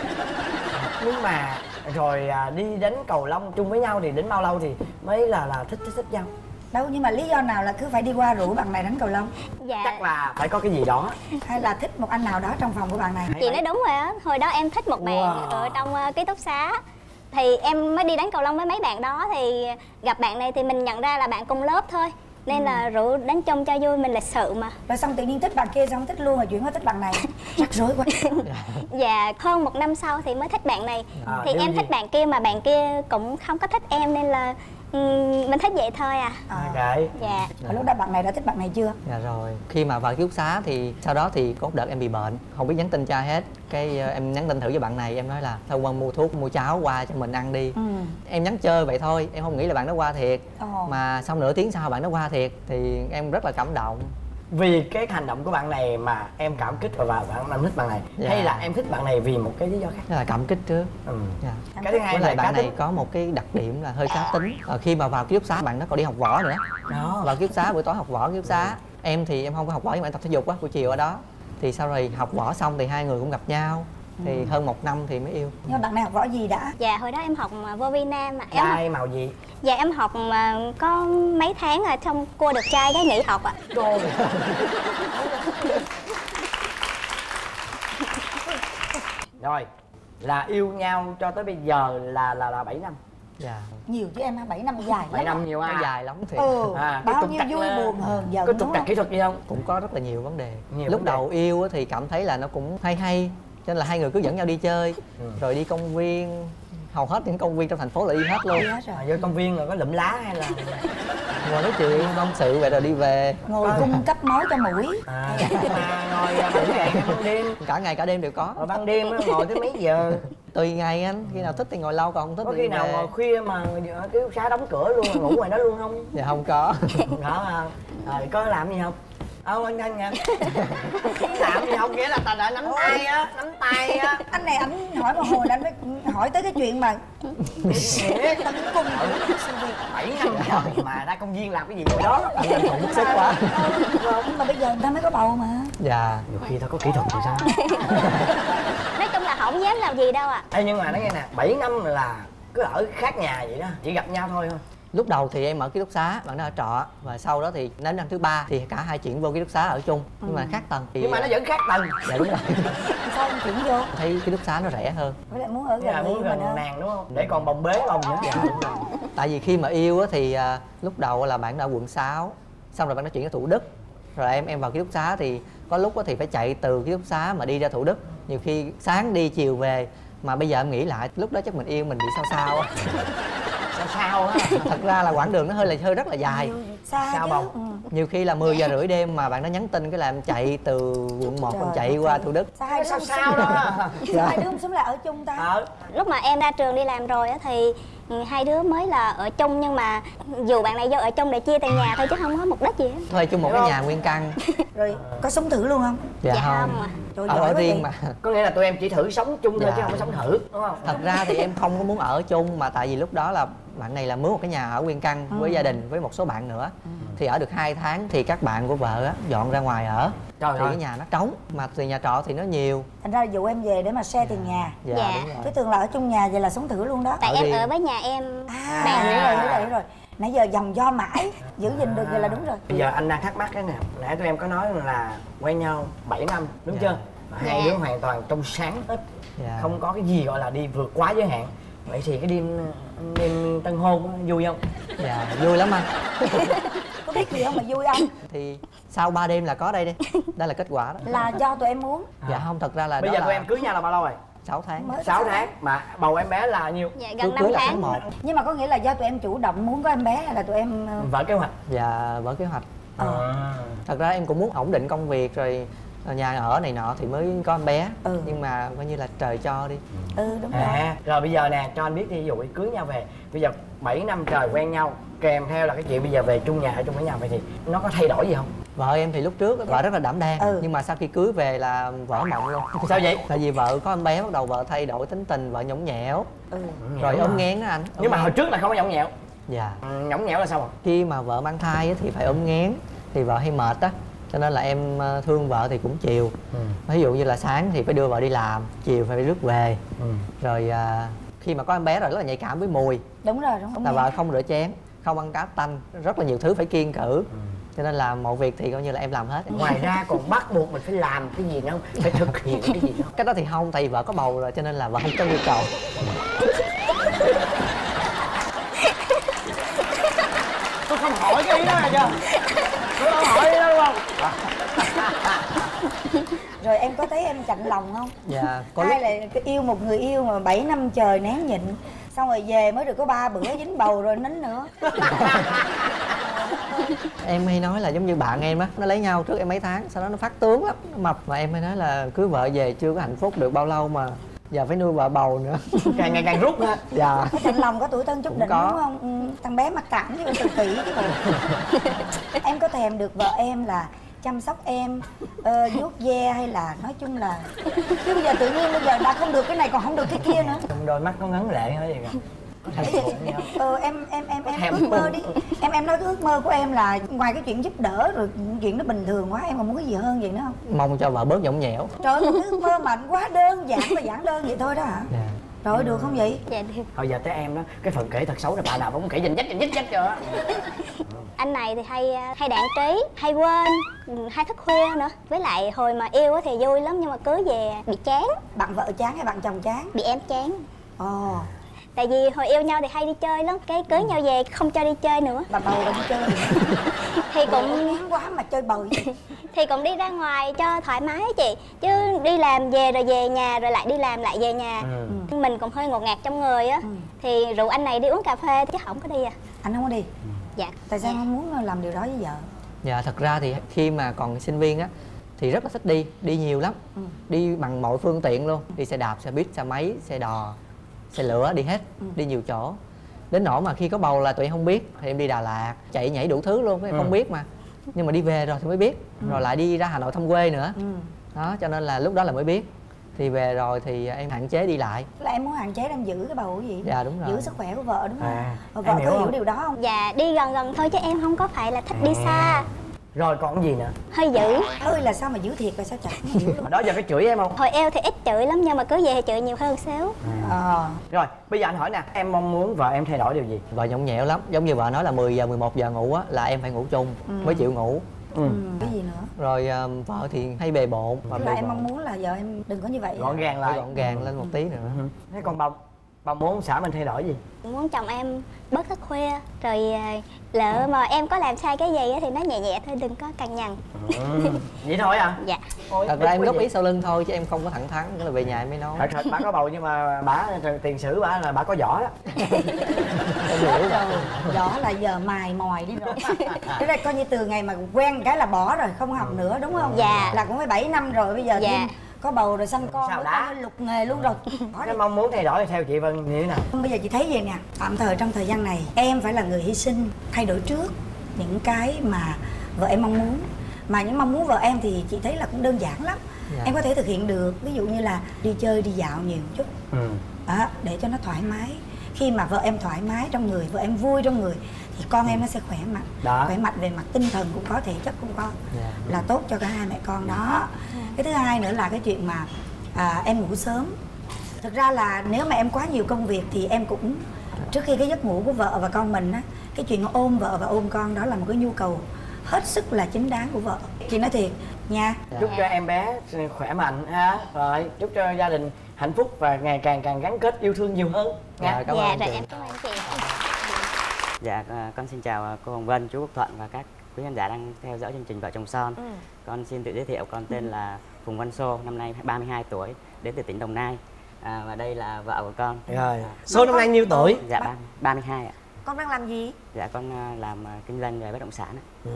Nhưng mà rồi à, đi đánh cầu lông chung với nhau thì đến bao lâu thì mới là là thích thích thích nhau? Đâu, nhưng mà lý do nào là cứ phải đi qua rủ bạn này đánh cầu lông? Dạ. Chắc là phải có cái gì đó. Hay là thích một anh nào đó trong phòng của bạn này? Chị nói đúng rồi á, hồi đó em thích một bạn Wow. ở trong uh, ký túc xá. Thì em mới đi đánh cầu lông với mấy bạn đó, thì gặp bạn này thì mình nhận ra là bạn cùng lớp thôi. Nên là rủ đánh chung cho vui, mình lịch sự mà. Rồi xong tự nhiên thích bạn kia xong thích luôn rồi chuyển qua thích bạn này. Rắc rối quá. Và hơn một năm sau thì mới thích bạn này. À, Thì điều em gì? thích bạn kia mà bạn kia cũng không có thích em, nên là ừm, mình thích vậy thôi à. À, Kệ. Dạ. và lúc đó bạn này đã thích bạn này chưa? Dạ rồi. Khi mà vào ký túc xá thì sau đó thì có một đợt em bị bệnh, không biết nhắn tin cho ai hết. Cái uh, em nhắn tin thử với bạn này, em nói là thôi qua mua thuốc, mua cháo qua cho mình ăn đi. Ừ. Em nhắn chơi vậy thôi, em không nghĩ là bạn đó qua thiệt. Ồ. Mà xong nửa tiếng sau bạn đó qua thiệt thì em rất là cảm động. Vì cái hành động của bạn này mà em cảm kích và bạn em thích bạn này, Dạ. hay là em thích bạn này vì một cái lý do khác? Đó là cảm kích trước. Ừ. Dạ. Cái thứ hai Với là lại cá bạn này tính. có một cái đặc điểm là hơi cá tính. Ờ, khi mà vào ký túc xá bạn đó còn đi học võ nữa. Đó. Vào ký túc xá buổi tối học võ ký túc xá. Em thì em không có học võ nhưng mà em tập thể dục á, buổi chiều ở đó. Thì sau rồi học võ xong thì hai người cũng gặp nhau. Thì hơn một năm thì mới yêu. Nhưng mà bạn này học võ gì đã? Dạ hồi đó em học mà vô Vi Nam mà. Em học, Trai màu gì? dạ em học mà có mấy tháng là xong cua được trai cái nghỉ học ạ. Rồi. Rồi, là yêu nhau cho tới bây giờ là là là bảy năm. Dạ. Nhiều chứ em ha, bảy năm dài bảy lắm. năm nhiều à. Nó dài lắm thiệt. Ừ, À, có bao trục nhiêu trặc vui là- buồn hờn giận Có đúng trục trặc không? kỹ thuật gì không? Cũng có rất là nhiều vấn đề. Nhiều Lúc vấn đề. đầu yêu á thì cảm thấy là nó cũng hay hay, cho nên là hai người cứ dẫn nhau đi chơi, Ừ. rồi đi công viên, hầu hết những công viên trong thành phố là đi hết luôn. Đi hết rồi. À, vô công viên rồi có lụm lá hay là Ngồi nói chuyện tâm sự vậy rồi đi về. Ngồi cung cấp máu cho mũi. à, mà ngồi ngủ ngày hay ban đêm, Cả ngày cả đêm đều có. rồi ban đêm á, ngồi tới mấy giờ? Tùy ngày anh, khi nào thích thì ngồi lâu, còn không thích Có thì khi nào về. ngồi khuya mà ở ký túc xá đóng cửa luôn ngủ ngoài đó luôn không? Dạ không có. Đó không? Rồi có làm gì không? Không anh anh nha. Làm gì không, nghĩa là ta đã nắm tay á, nắm tay á. Anh này anh hỏi một hồi anh mới hỏi tới cái chuyện mà tấn cung sự việc. bảy năm trời mà ra công viên làm cái gì ngồi đó. Anh anh còn bức xúc quá. Nhưng mà bây giờ người ta mới có bầu mà. Dạ. Nhiều khi ta có kỹ thuật thì sao? Nói chung là không dám làm gì đâu ạ. Ê, nhưng mà nói nghe nè, bảy năm là cứ ở khác nhà vậy đó, chỉ gặp nhau thôi thôi. Lúc đầu thì em ở ký túc xá, bạn đó ở trọ, và sau đó thì đến năm thứ ba thì cả hai chuyển vô ký túc xá ở chung, nhưng mà khác tầng. Thì Nhưng mà nó vẫn khác tầng. dạ đúng rồi. Sao anh chuyển vô? Thấy ký túc xá nó rẻ hơn. Với lại muốn ở Nghĩa là gần muốn người yêu mình gần hơn. nàng đúng không? Để còn bồng bế bồng nữa. Dạ đúng rồi. Tại vì khi mà yêu á thì à, lúc đầu là bạn đã ở quận sáu, xong rồi bạn đã chuyển ra Thủ Đức, rồi em em vào ký túc xá thì có lúc á thì phải chạy từ ký túc xá mà đi ra Thủ Đức, nhiều khi sáng đi chiều về. Mà bây giờ em nghĩ lại lúc đó chắc mình yêu mình bị sao sao á. Sao sao á? Thật ra là quãng đường nó hơi là hơi rất là dài. Xa Sao chứ. bầu? Ừ. Nhiều khi là mười giờ rưỡi đêm mà bạn nó nhắn tin cái là em chạy từ quận một Trời em chạy đất qua ơi. Thủ Đức. Sao hai đứa Sao không sao xúm đó? lại? Sao hai đứa không xúm lại ở chung ta? Ờ. Lúc mà em ra trường đi làm rồi á thì ừ, hai đứa mới là ở chung, nhưng mà dù bạn này vô ở chung để chia tiền nhà thôi chứ không có mục đích gì hết. Thuê chung một cái nhà nguyên căn. Rồi có sống thử luôn không? Dạ, Dạ không. không ạ. Trời Ở, giỏi ở quá riêng vậy. mà. Có nghĩa là tụi em chỉ thử sống chung thôi Dạ. chứ không có sống thử, đúng không? Thật ra thì em không có muốn ở chung, mà tại vì lúc đó là bạn này là mướn một cái nhà ở nguyên căn với gia đình với một số bạn nữa. Thì ở được hai tháng thì các bạn của vợ á dọn ra ngoài ở. Trời Thì ơi. cái nhà nó trống, mà tiền nhà trọ thì nó nhiều. Thành ra dụ em về để mà share tiền nhà. Dạ, Dạ. đúng rồi. Chứ thường là ở chung nhà vậy là sống thử luôn đó. Tại Ở em riêng. ở với nhà em. À, Bạn hiểu nữa. rồi, hiểu rồi, hiểu rồi. Nãy giờ dòng do mãi, giữ gìn được vậy là đúng rồi. Bây giờ anh đang thắc mắc cái nè, nãy tụi em có nói là quen nhau bảy năm, đúng Dạ. chưa? Và hai Dạ. đứa hoàn toàn trong sáng hết, Dạ. không có cái gì gọi là đi vượt quá giới hạn. Vậy thì cái đêm đêm tân hôn á, vui không? Dạ, vui lắm anh. Có biết gì không mà vui không? Thì sau ba đêm là có đây đi. Đây là kết quả đó. Là do tụi em muốn. Dạ không, thật ra là Bây đó giờ là tụi em cưới nhau là bao lâu rồi? sáu tháng. Mới sáu tháng, mà bầu em bé là nhiêu? Dạ Cưới gần năm cưới là tháng. tháng một. Nhưng mà có nghĩa là do tụi em chủ động muốn có em bé hay là tụi em ờ, Vợ kế hoạch. Dạ, vở kế hoạch. Ờ. À. Thật ra em cũng muốn ổn định công việc rồi nhà ở này nọ thì mới có em bé. Ừ. Nhưng mà coi như là trời cho đi. ừ đúng rồi. À, rồi bây giờ nè, cho anh biết đi, ví dụ cưới nhau về, bây giờ bảy năm trời quen nhau, kèm theo là cái chuyện bây giờ về chung nhà ở chung với nhau, vậy thì nó có thay đổi gì không? Vợ em thì lúc trước vợ rất là đảm đang, Ừ. nhưng mà sau khi cưới về là vỡ mộng luôn. Sao vậy? Tại vì vợ có em bé bắt đầu vợ thay đổi tính tình, vợ nhõng nhẽo, Ừ. rồi Nhõng ốm à. nghén đó anh. Nhưng mà Ốm hồi nghén. trước là không có nhõng nhẽo. Dạ. Ừ, nhõng nhẽo là sao ạ? Khi mà vợ mang thai á thì phải ốm nghén, thì vợ hay mệt á, cho nên là em ờ, thương vợ thì cũng chiều. Ừ. Ví dụ như là sáng thì phải đưa vợ đi làm, chiều phải rước về. Ừ. Rồi à, khi mà có em bé rồi rất là nhạy cảm với mùi, Đúng rồi, đúng là rồi. vợ không rửa chén, không ăn cá tanh, rất là nhiều thứ phải kiêng cữ. Cho nên là mọi việc thì coi như là em làm hết. Ngoài ra còn bắt buộc mình phải làm cái gì nữa không? Phải thực hiện cái gì nữa không? Cái đó thì không, tại vì vợ có bầu rồi cho nên là vợ không có nhu cầu. Tôi không hỏi cái ý đó là chưa? Tôi không hỏi cái đó đúng không? Rồi em có thấy em chạnh lòng không? Dạ, có lúc Hay là cái yêu một người yêu mà bảy năm trời nén nhịn, xong rồi về mới được có ba bữa dính bầu rồi nín nữa. em hay nói là giống như bạn em á, nó lấy nhau trước em mấy tháng, sau đó nó phát tướng lắm, nó mập. Mà em hay nói là cưới vợ về chưa có hạnh phúc được bao lâu mà giờ phải nuôi vợ bầu nữa. Càng ngày càng rút ha. Dạ. Có chạnh lòng, có tuổi thân chút Cũng đỉnh có. đúng không? Ừ, thằng bé mặc cảm chứ tự kỷ chứ bộ. Em có thèm được vợ em là chăm sóc em, ờ, vuốt ve hay là nói chung là, chứ bây giờ tự nhiên bây giờ đã không được cái này còn không được cái kia nữa. Trong đôi mắt có ngấn lệ hay gì kìa. Có thành tựu gì không? Ờ, em em em em Thèm. ước mơ đi, em em nói cái ước mơ của em là ngoài cái chuyện giúp đỡ rồi chuyện nó bình thường quá, em còn muốn cái gì hơn vậy nữa không? Mong cho vợ bớt nhõng nhẽo. Trời ơi, một cái ước mơ mà quá đơn giản và giản đơn vậy thôi đó hả? Dạ. Rồi được không vậy? Dạ được. Thôi giờ tới em đó, cái phần kể thật xấu là bà nào cũng kể dành dách dành dách dách cho. Anh này thì hay hay đạn trí, hay quên, hay thức khuya nữa. Với lại hồi mà yêu thì vui lắm nhưng mà cưới về bị chán. Bạn vợ chán hay bạn chồng chán? Bị em chán. Ồ. Tại vì hồi yêu nhau thì hay đi chơi lắm, cái cưới nhau về không cho đi chơi nữa. Bà bầu bà đi chơi thì cũng ngán quá mà chơi bời. thì cũng đi ra ngoài cho thoải mái chị, chứ đi làm về rồi về nhà rồi lại đi làm lại về nhà. Ừ. Mình cũng hơi ngột ngạt trong người á. Ừ. Thì rủ anh này đi uống cà phê chứ không có đi à. Anh không có đi? Dạ. Tại sao không muốn làm điều đó với vợ? Dạ thật ra thì khi mà còn sinh viên á thì rất là thích đi, đi nhiều lắm. Ừ. Đi bằng mọi phương tiện luôn, đi xe đạp, xe buýt, xe máy, xe đò, xe lửa, đi hết, ừ. đi nhiều chỗ. Đến nỗi mà khi có bầu là tụi em không biết, thì em đi Đà Lạt, chạy nhảy đủ thứ luôn, em ừ. không biết mà. Nhưng mà đi về rồi thì mới biết, ừ. rồi lại đi ra Hà Nội thăm quê nữa. Ừ. Đó, cho nên là lúc đó là mới biết. Thì về rồi thì em hạn chế đi lại. Là em muốn hạn chế em giữ cái bầu cái gì? Dạ đúng rồi. Giữ sức khỏe của vợ đúng không? À, vợ có hiểu không? Điều đó không? Dạ đi gần gần thôi chứ em không có phải là thích à. đi xa. Rồi còn gì nữa? Hơi dữ. Hơi là sao mà dữ thiệt là sao chặt? Đó giờ cái chửi em không? Hồi yêu thì ít chửi lắm nhưng mà cứ về thì chửi nhiều hơn xíu. À. Rồi bây giờ anh hỏi nè, em mong muốn vợ em thay đổi điều gì? Vợ nhõng nhẽo lắm, giống như vợ nói là mười giờ mười một giờ ngủ á là em phải ngủ chung ừ. mới chịu ngủ. Ừ. Ừ. Cái gì nữa? Rồi uh, vợ thì hay bề bộn. Tức là em mong muốn là vợ em đừng có như vậy. Gọn gàng lại. Gọn gàng lên một tí nữa. Ừ. Thế còn bà bà muốn xã mình thay đổi gì? Muốn chồng em bớt thức khuya, rồi lỡ mà em có làm sai cái gì thì nói nhẹ nhẹ thôi, đừng có cằn nhằn. Ừ. Vậy thôi à? Dạ. Ôi, thật ra em góp ý sau lưng thôi chứ em không có thẳng thắn, nghĩa là về nhà em mới nói. Thật thật bà có bầu nhưng mà bà tiền sử bà là bà có võ đó. Em hiểu đâu. Võ là giờ mài mòi đi rồi. Thế đây coi như từ ngày mà quen cái là bỏ rồi, không học nữa đúng không? Dạ. Là cũng phải bảy năm rồi bây giờ dạ. thêm có bầu rồi sanh con sao đã lục nghề luôn rồi. Cái mong muốn thay đổi theo chị Vân như thế nào? Bây giờ chị thấy vậy nè, tạm thời trong thời gian này em phải là người hy sinh, thay đổi trước những cái mà vợ em mong muốn. Mà những mong muốn vợ em thì chị thấy là cũng đơn giản lắm. Dạ. Em có thể thực hiện được, ví dụ như là đi chơi đi dạo nhiều chút. Ừ. Đó, để cho nó thoải mái. Khi mà vợ em thoải mái trong người, vợ em vui trong người thì con em nó sẽ khỏe mạnh. Đó. Khỏe mạnh về mặt tinh thần cũng có, thể chất cũng có. Dạ. Là tốt cho cả hai mẹ con đó. Cái thứ hai nữa là cái chuyện mà à, em ngủ sớm. Thực ra là nếu mà em quá nhiều công việc thì em cũng trước khi cái giấc ngủ của vợ và con mình á, cái chuyện ôm vợ và ôm con đó là một cái nhu cầu hết sức là chính đáng của vợ. Chị nói thiệt nha. Chúc cho em bé khỏe mạnh ha. Rồi chúc cho gia đình hạnh phúc và ngày càng càng gắn kết yêu thương nhiều hơn. Dạ, cảm ơn dạ, rồi em cảm ơn chị. Dạ, con xin chào cô Hồng Vân, chú Quốc Thuận và các quý khán giả đang theo dõi chương trình Vợ Chồng Son. Ừ. Con xin tự giới thiệu, con tên ừ. là Phùng Văn Sô, năm nay ba mươi hai tuổi, đến từ tỉnh Đồng Nai. À, và đây là vợ của con. Rồi. Số năm nay nhiêu tuổi? Dạ ba mươi hai ạ. Con đang làm gì? Dạ con làm kinh doanh về bất động sản ạ. Ừ.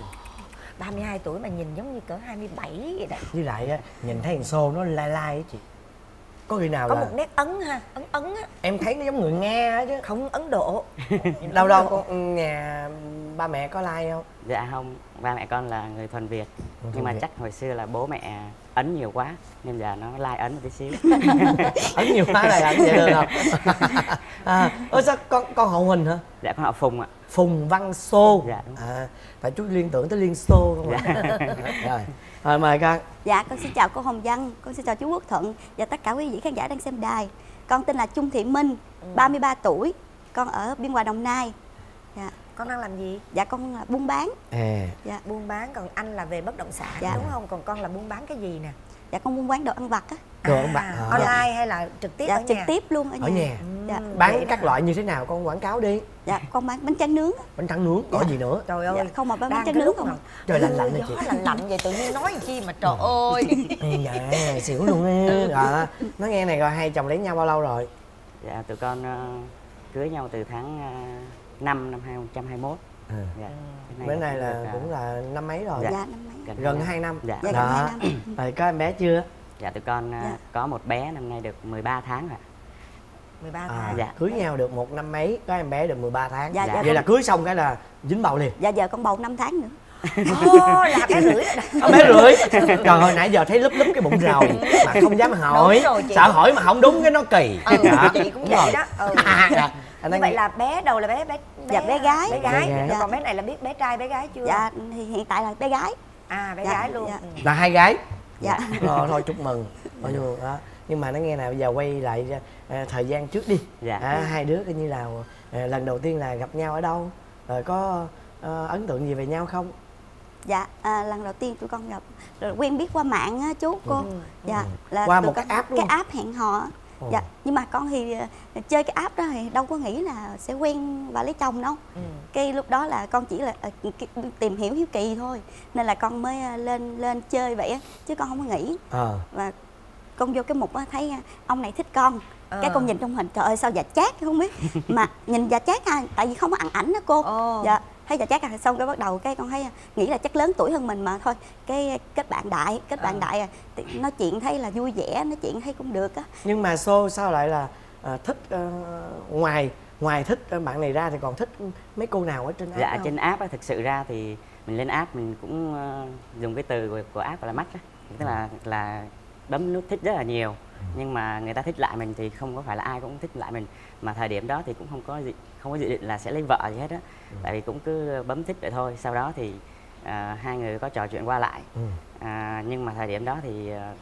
ba mươi hai tuổi mà nhìn giống như cỡ hai mươi bảy vậy đó. Với lại á, nhìn thấy thằng Sô nó lai lai á chị. Có khi nào có là một nét ấn ha, ấn ấn á. Em thấy nó giống người Nga á chứ. Không, Ấn Độ. Đâu đâu con nhà ba mẹ có lai không? Dạ không, ba mẹ con là người thuần Việt. Thuần nhưng mà Việt. Chắc hồi xưa là bố mẹ ấn nhiều quá nên giờ nó lai ấn một tí xíu. Ấn nhiều quá này ấn vậy được không? À, ơ sao con con họ Huỳnh hả? Dạ con họ Phùng ạ. Phùng Văn Sô. Dạ đúng. À, phải chú liên tưởng tới Liên Xô không ạ? Dạ. Rồi. Rồi mời con. Dạ con xin chào cô Hồng Vân, con xin chào chú Quốc Thuận và tất cả quý vị khán giả đang xem đài. Con tên là Trung Thị Minh, ừ. ba mươi ba tuổi, con ở Biên Hòa, Đồng Nai. Dạ. Con đang làm gì? Dạ con là buôn bán. À. Dạ buôn bán, còn anh là về bất động sản dạ. đúng không? Còn con là buôn bán cái gì nè? Dạ con buôn bán đồ ăn vặt á. Đồ ăn vặt à, online dạ. hay là trực tiếp dạ, ở trực nhà? tiếp luôn ở nhà. Ở nhà. Dạ. Bán các loại như thế nào con quảng cáo đi. Dạ con bán bánh tráng nướng. Bánh tráng nướng, có dạ. gì nữa? Trời ơi, dạ, không mà bán bánh tráng nướng không. Trời lạnh lạnh này chị. Gió lạnh lạnh vậy tự nhiên nói chi mà trời ơi. Dạ, xỉu luôn á. Dạ. Nói nghe này rồi hai chồng lấy nhau bao lâu rồi? Dạ tụi con uh, cưới nhau từ tháng uh, năm năm hai không hai mốt. À. Dạ. Bữa nay là được, cũng là năm mấy rồi? Dạ, dạ năm mấy. Gần, gần hai năm. Dạ. Dạ, gần hai năm. Rồi có em bé chưa? Dạ tụi con uh, dạ. có một bé năm nay được mười ba tháng rồi. mười ba tháng. À, dạ. Cưới nhau được một năm mấy, có em bé được mười ba tháng. Dạ, dạ. Vậy con... là cưới xong cái là dính bầu liền. Dạ giờ con bầu năm tháng nữa. Ô, là bé rưỡi đó. Bé rưỡi. Trời ơi, nãy giờ thấy lúp lúp cái bụng rồi mà không dám hỏi. Rồi, sợ hỏi mà không đúng cái nó kỳ. Ừ, dạ. Chị cũng vậy rồi. Đó. Ừ. Dạ. Như vậy là bé đầu là bé bé, bé dạ bé gái. Bé gái. Bé gái. Dạ. Còn bé này là biết bé trai bé gái chưa? Dạ thì hiện tại là bé gái. À bé dạ, gái luôn. Dạ. Là hai gái. Dạ. Rồi thôi chúc mừng. Bao nhiêu đó. Nhưng mà nó nghe nào bây giờ quay lại à, thời gian trước đi. Dạ. À, hai đứa coi như là à, lần đầu tiên là gặp nhau ở đâu, rồi có à, ấn tượng gì về nhau không? Dạ, à, lần đầu tiên tụi con gặp rồi quen biết qua mạng á chú cô. Ừ. Dạ, là qua tụi một con, cái app luôn. cái app hẹn hò. Ồ. Dạ, nhưng mà con thì uh, chơi cái app đó thì đâu có nghĩ là sẽ quen và lấy chồng đâu. Ừ. Cái lúc đó là con chỉ là uh, tìm hiểu hiếu kỳ thôi, nên là con mới uh, lên lên chơi vậy á, chứ con không có nghĩ. À. Và con vô cái mục á thấy uh, ông này thích con. À. Cái con nhìn trong hình, trời ơi sao dạ chát không biết. Mà nhìn dạ chát ha, tại vì không có ăn ảnh đó cô. Ồ. Dạ, thấy dạ chát à, xong cái bắt đầu cái con thấy nghĩ là chắc lớn tuổi hơn mình mà thôi, cái kết bạn đại kết bạn à. đại à, nói chuyện thấy là vui vẻ, nói chuyện thấy cũng được á. Nhưng mà Xô sao lại là à, thích uh, ngoài ngoài thích bạn này ra thì còn thích mấy cô nào ở trên app? Dạ không? Trên app á, thực sự ra thì mình lên app mình cũng uh, dùng cái từ của, của app là match á, tức là là bấm nút thích rất là nhiều, nhưng mà người ta thích lại mình thì không có phải là ai cũng thích lại mình, mà thời điểm đó thì cũng không có gì không có dự định là sẽ lấy vợ gì hết á. Ừ. Tại vì cũng cứ bấm thích vậy thôi. Sau đó thì à, hai người có trò chuyện qua lại. Ừ. à, nhưng mà thời điểm đó thì à,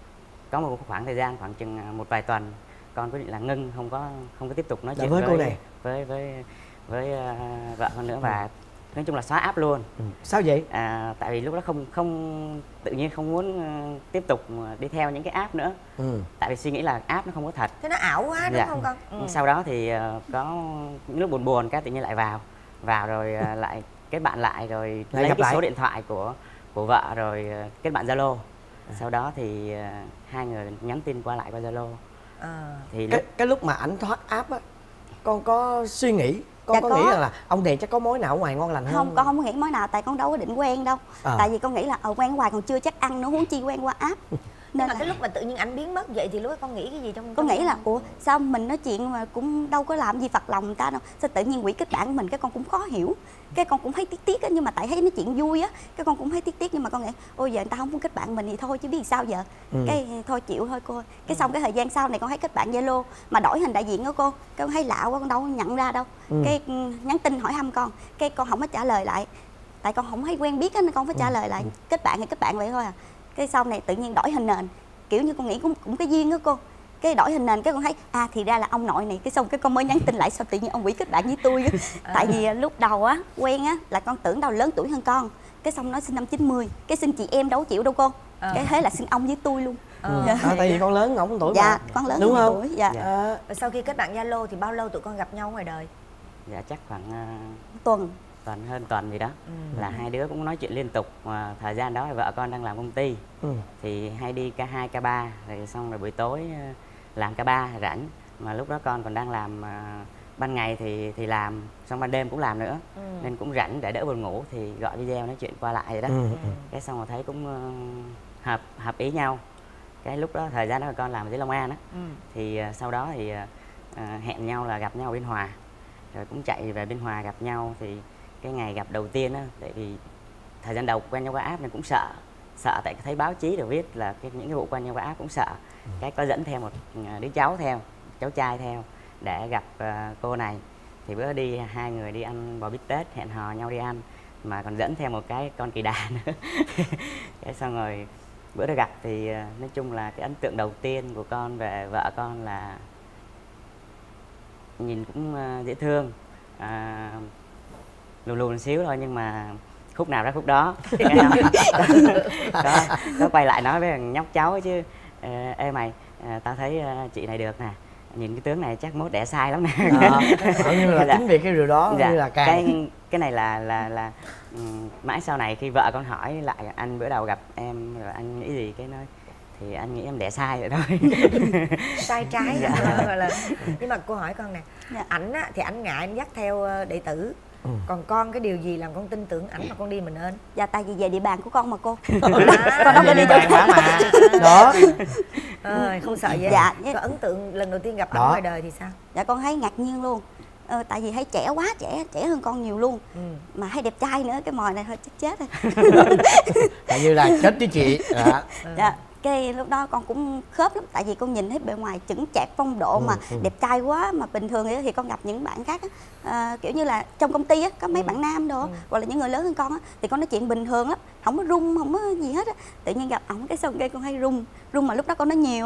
có một khoảng thời gian khoảng chừng một vài tuần con quyết định là ngưng, không có không có tiếp tục nói chuyện với, với cô này với với với uh, vợ con nữa. Và nói chung là xóa app luôn. Ừ. Sao vậy? À, tại vì lúc đó không không tự nhiên không muốn uh, tiếp tục đi theo những cái app nữa. Ừ. Tại vì suy nghĩ là app nó không có thật. Thế nó ảo quá đúng dạ. không con? Ừ. Sau đó thì uh, có những lúc buồn buồn cái tự nhiên lại vào vào rồi uh, lại kết bạn lại, rồi lại lấy cái lại. số điện thoại của của vợ rồi uh, kết bạn Zalo. À. Sau đó thì uh, hai người nhắn tin qua lại qua Zalo. À. Thì cái, lúc... cái lúc mà ảnh thoát app á, con có suy nghĩ con dạ có, có nghĩ rằng là ông này chắc có mối nào ở ngoài ngon lành hơn? Không, con không nghĩ mối nào, tại con đâu có định quen đâu. À. Tại vì con nghĩ là ở quen ngoài còn chưa chắc ăn nữa, huống chi quen qua app. Nên mà là... cái lúc mà tự nhiên ảnh biến mất vậy thì lúc đó con nghĩ cái gì trong con nghĩ là ủa sao mình nói chuyện mà cũng đâu có làm gì phật lòng người ta đâu, sao tự nhiên quỷ kết bạn của mình, cái con cũng khó hiểu, cái con cũng thấy tiếc tiếc á, nhưng mà tại thấy nói chuyện vui á, cái con cũng thấy tiếc tiếc, nhưng mà con nghĩ ôi giờ người ta không muốn kết bạn mình thì thôi chứ biết sao giờ. Ừ. Cái thôi chịu thôi cô. Cái xong cái thời gian sau này con thấy kết bạn Zalo mà đổi hình đại diện đó cô, cái con thấy lạ quá, con đâu có nhận ra đâu. Ừ. Cái nhắn tin hỏi thăm con, cái con không có trả lời lại, tại con không thấy quen biết á nên con phải trả lời lại. Ừ. Kết bạn thì kết bạn vậy thôi à. Cái sau này tự nhiên đổi hình nền, kiểu như con nghĩ cũng cũng cái duyên đó cô, cái đổi hình nền cái con thấy à thì ra là ông nội này, cái xong cái con mới nhắn tin lại sao tự nhiên ông quỷ kết bạn với tôi á. À. Tại vì lúc đầu á quen á là con tưởng đâu lớn tuổi hơn con, cái xong nói sinh năm chín mươi, cái xin chị em đâu chịu đâu cô. À. Cái thế là xin ông với tôi luôn. Ừ. À, tại vì con lớn ông tuổi dạ mà. Con lớn đúng không? Tuổi dạ. Dạ. À. Và sau khi kết bạn Zalo thì bao lâu tụi con gặp nhau ngoài đời? Dạ chắc khoảng uh... tuần tuần hơn tuần gì đó. Ừ. Là hai đứa cũng nói chuyện liên tục. Mà thời gian đó vợ con đang làm công ty. Ừ. Thì hay đi ca hai ca ba, rồi xong rồi buổi tối làm ca ba rảnh, mà lúc đó con còn đang làm uh, ban ngày thì thì làm, xong ban đêm cũng làm nữa. Ừ. Nên cũng rảnh để đỡ buồn ngủ thì gọi video nói chuyện qua lại vậy đó. Ừ. Cái xong rồi thấy cũng uh, hợp hợp ý nhau. Cái lúc đó thời gian đó con làm ở dưới Long An á. Ừ. Thì uh, sau đó thì uh, hẹn nhau là gặp nhau ở Biên Hòa, rồi cũng chạy về Biên Hòa gặp nhau. Thì cái ngày gặp đầu tiên á, tại vì thời gian đầu quen nhau qua app nên cũng sợ sợ tại thấy báo chí đều viết là cái, những cái vụ quen nhau qua app cũng sợ. Ừ. Cái có dẫn theo một đứa cháu theo, cháu trai theo để gặp uh, cô này. Thì bữa đi hai người đi ăn bò bít tết, hẹn hò nhau đi ăn, mà còn dẫn theo một cái con kỳ đà nữa. Cái xong rồi bữa đó gặp thì uh, nói chung là cái ấn tượng đầu tiên của con về vợ con là nhìn cũng uh, dễ thương, uh, lùn lùn xíu thôi, nhưng mà khúc nào ra khúc đó. có, có quay lại nói với thằng nhóc cháu chứ, ê mày, tao thấy chị này được nè, nhìn cái tướng này chắc mốt đẻ sai lắm nè. À, như là chính vì cái điều đó. Dạ, như là càng... cái cái này là là là um, mãi sau này khi vợ con hỏi lại anh bữa đầu gặp em rồi anh nghĩ gì, cái nói thì anh nghĩ em đẻ sai vậy thôi. Sai trái. Dạ. Gọi là... nhưng mà cô hỏi con nè, dạ. Ảnh á, thì ảnh ngại anh dắt theo đệ tử. Ừ. Còn con cái điều gì làm con tin tưởng ảnh mà con đi mình ơn? Dạ tại vì về địa bàn của con mà cô. À, con đâu có đi địa bàn mà. Đó. À, không sợ gì. Dạ. Có ấn tượng lần đầu tiên gặp ảnh ngoài đời thì sao? Dạ con thấy ngạc nhiên luôn. Ờ, tại vì thấy trẻ quá, trẻ trẻ hơn con nhiều luôn. Ừ. Mà hay đẹp trai nữa, cái mồi này hơi chết chết rồi. Tại như là chết với chị. Dạ. Dạ. Cái lúc đó con cũng khớp lắm, tại vì con nhìn thấy bề ngoài chững chạc phong độ, ừ, mà ừ. đẹp trai quá. Mà bình thường thì con gặp những bạn khác á, à, kiểu như là trong công ty á, có mấy ừ. bạn nam đồ, ừ. hoặc là những người lớn hơn con á, thì con nói chuyện bình thường lắm, không có rung, không có gì hết á. Tự nhiên gặp ổng cái xong cái con hay rung, rung mà lúc đó con nói nhiều lắm.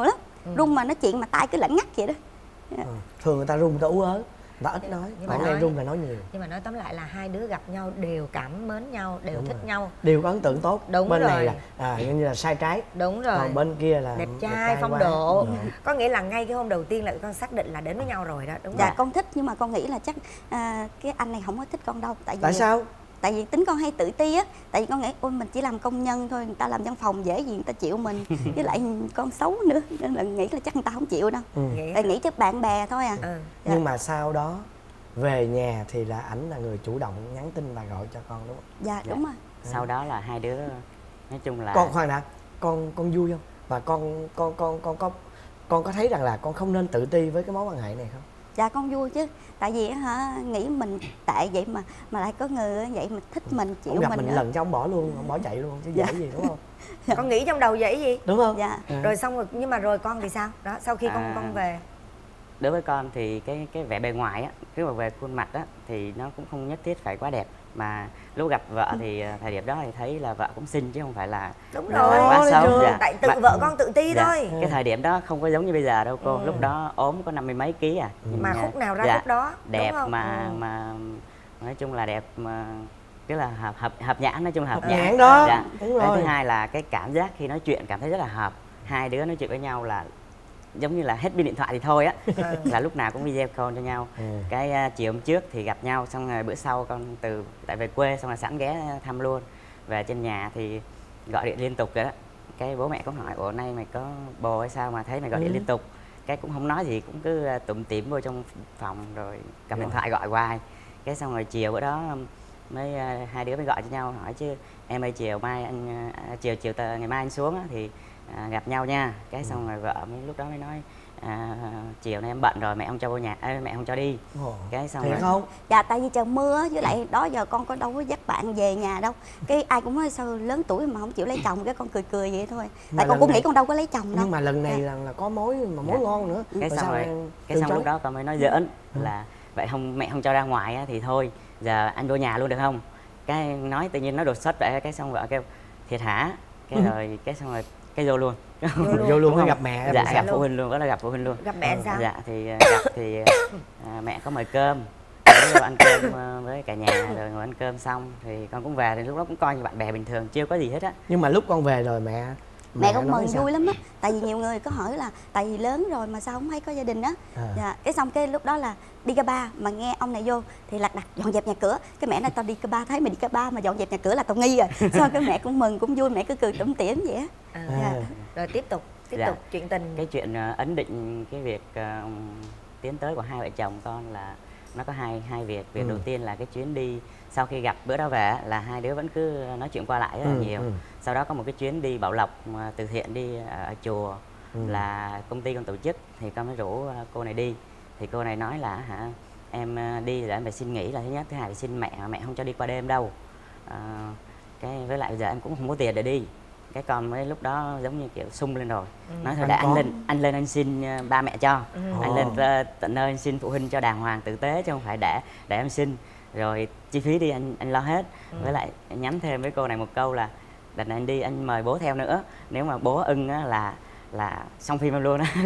ừ. run mà nói chuyện mà tay cứ lạnh ngắt vậy đó. Ừ. Thường người ta run người ta ú ớ, người ta ít nói, nhưng mà còn nói, em run là nói nhiều. Nhưng mà nói tóm lại là hai đứa gặp nhau đều cảm mến nhau, đều Đúng thích rồi. nhau, Đều có ấn tượng tốt. Đúng bên rồi. này là à, như là sai trái, đúng rồi, còn bên kia là đẹp trai, trai phong quá. độ. Rồi. Có nghĩa là ngay cái hôm đầu tiên là con xác định là đến với nhau rồi đó, đúng không? Dạ con thích, nhưng mà con nghĩ là chắc à, cái anh này không có thích con đâu. Tại vì Tại sao? Tại vì tính con hay tự ti á. Tại vì con nghĩ ôi mình chỉ làm công nhân thôi, người ta làm văn phòng dễ gì người ta chịu mình. Với lại con xấu nữa nên là nghĩ là chắc người ta không chịu đâu. Ừ. Tại nghĩ chứ bạn bè thôi à. Ừ. Dạ. Nhưng mà sau đó về nhà thì là ảnh là người chủ động nhắn tin và gọi cho con đúng không? Dạ đúng rồi. Sau đó là hai đứa nói chung là Con khoan đã, con con vui không? Và con con con con con con có thấy rằng là con không nên tự ti với cái mối quan hệ này không? Dạ con vui chứ. Tại vì hả nghĩ mình tệ vậy mà mà lại có người vậy mà thích mình, chịu Ông gặp mình, mình nữa. lần cho ông bỏ luôn, ông bỏ chạy luôn chứ dễ Dạ. gì đúng không? Con nghĩ trong đầu vậy gì? Đúng không? Dạ. À. Rồi xong rồi, nhưng mà rồi con thì sao? Đó, sau khi con À. con về. Đối với con thì cái cái vẻ bề ngoài á, cứ mà về khuôn mặt á thì nó cũng không nhất thiết phải quá đẹp, mà lúc gặp vợ thì thời điểm đó thì thấy là vợ cũng xinh chứ không phải là Đúng là rồi. quá xấu. Dạ. Tại tự Và- vợ con tự ti dạ. thôi. Cái thời điểm đó không có giống như bây giờ đâu cô. Ừ. Lúc đó ốm có năm mươi mấy ký à. Ừ. Nhưng Mà khúc nào ra dạ, khúc đó, đẹp đúng không? mà Ừ. mà nói chung là đẹp mà tức là hợp hợp hợp nhãn, nói chung là hợp Hợp nhãn. nhãn đó. Dạ. Đúng Cái rồi. thứ hai là cái cảm giác khi nói chuyện cảm thấy rất là hợp. Hai đứa nói chuyện với nhau là giống như là hết pin điện thoại thì thôi á. Ừ. Là lúc nào cũng video call cho nhau. Ừ. Cái uh, chiều hôm trước thì gặp nhau, xong rồi bữa sau con từ tại về quê xong là sẵn ghé thăm luôn. Về trên nhà thì gọi điện liên tục rồi đó. Cái bố mẹ cũng hỏi ủa nay mày có bồ hay sao mà thấy mày gọi điện Ừ. liên tục. Cái cũng không nói gì, cũng cứ uh, tủm tỉm vô trong phòng rồi cầm Rồi. điện thoại gọi hoài. Cái xong rồi chiều bữa đó mới uh, hai đứa mới gọi cho nhau hỏi chứ em ơi chiều mai anh uh, chiều chiều tờ, ngày mai anh xuống á, thì uh, gặp nhau nha. Cái xong rồi vợ mới lúc đó mới nói à, chiều nay em bận rồi mẹ không cho vô nhà, à, mẹ không cho đi. Ồ, Cái xong thiệt rồi không? Dạ tại vì trời mưa á, với lại đó giờ con có đâu có dắt bạn về nhà đâu. Cái ai cũng nói sao lớn tuổi mà không chịu lấy chồng, cái con cười cười vậy thôi. Mà Tại con lần cũng này- nghĩ con đâu có lấy chồng đâu. Nhưng mà lần này Dạ. là, là có mối mà mối Dạ. ngon nữa. cái Rồi xong rồi em cái từ xong chối? lúc đó con mới nói giỡn là vậy không mẹ không cho ra ngoài á, thì thôi giờ anh vô nhà luôn được không. Cái nói tự nhiên nó đột xuất vậy, cái xong vợ kêu thiệt hả, cái Ừ. rồi cái xong rồi cái vô luôn. Vô luôn Đúng mới không? gặp mẹ. Dạ rồi gặp sao? phụ huynh luôn, đó là gặp phụ huynh luôn. Gặp mẹ sao? Dạ thì uh, gặp thì uh, à, mẹ có mời cơm, rồi vô ăn cơm uh, với cả nhà, rồi ngồi ăn cơm xong thì con cũng về, thì lúc đó cũng coi như bạn bè bình thường, chưa có gì hết á. Nhưng mà lúc con về rồi mẹ Mẹ con nói mừng sao? vui lắm á. Tại vì nhiều người có hỏi là tại vì lớn rồi mà sao không thấy có gia đình á. À. Dạ. Cái xong cái lúc đó là đi ca ba mà nghe ông này vô thì lật đật dọn dẹp nhà cửa. Cái mẹ nói tao đi ca ba thấy mày đi ca ba mà dọn dẹp nhà cửa là tao nghi rồi. Sau cái mẹ cũng mừng cũng vui, mẹ cứ cười tủm tỉm vậy á. À. À. Dạ. Rồi tiếp tục, tiếp Dạ. tục chuyện tình. Cái chuyện uh, ấn định cái việc uh, tiến tới của hai vợ chồng con là nó có hai hai việc. Việc Ừ. đầu tiên là cái chuyến đi sau khi gặp bữa đó về á, là hai đứa vẫn cứ nói chuyện qua lại rất là Ừ, nhiều. ừ. Sau đó có một cái chuyến đi Bảo Lộc mà từ thiện đi ở, ở chùa, Ừ. là công ty con tổ chức, thì con mới rủ uh, cô này đi. Thì cô này nói là hả em uh, đi là em phải xin nghỉ là thứ nhất, thứ hai phải xin mẹ, mẹ không cho đi qua đêm đâu. Ờ, cái với lại bây giờ em cũng không có tiền để đi. Cái con mới lúc đó giống như kiểu sung lên rồi, Ừ. nói thôi Anh để anh có. lên anh lên anh xin uh, ba mẹ cho. Ừ. Anh Ồ. lên uh, tận nơi anh xin phụ huynh cho đàng hoàng tử tế, chứ không phải để để em xin rồi chi phí đi anh anh lo hết. Ừ. Với lại nhắn thêm với cô này một câu là đợt này anh đi anh mời bố theo nữa, nếu mà bố ưng á là là xong phim em luôn á.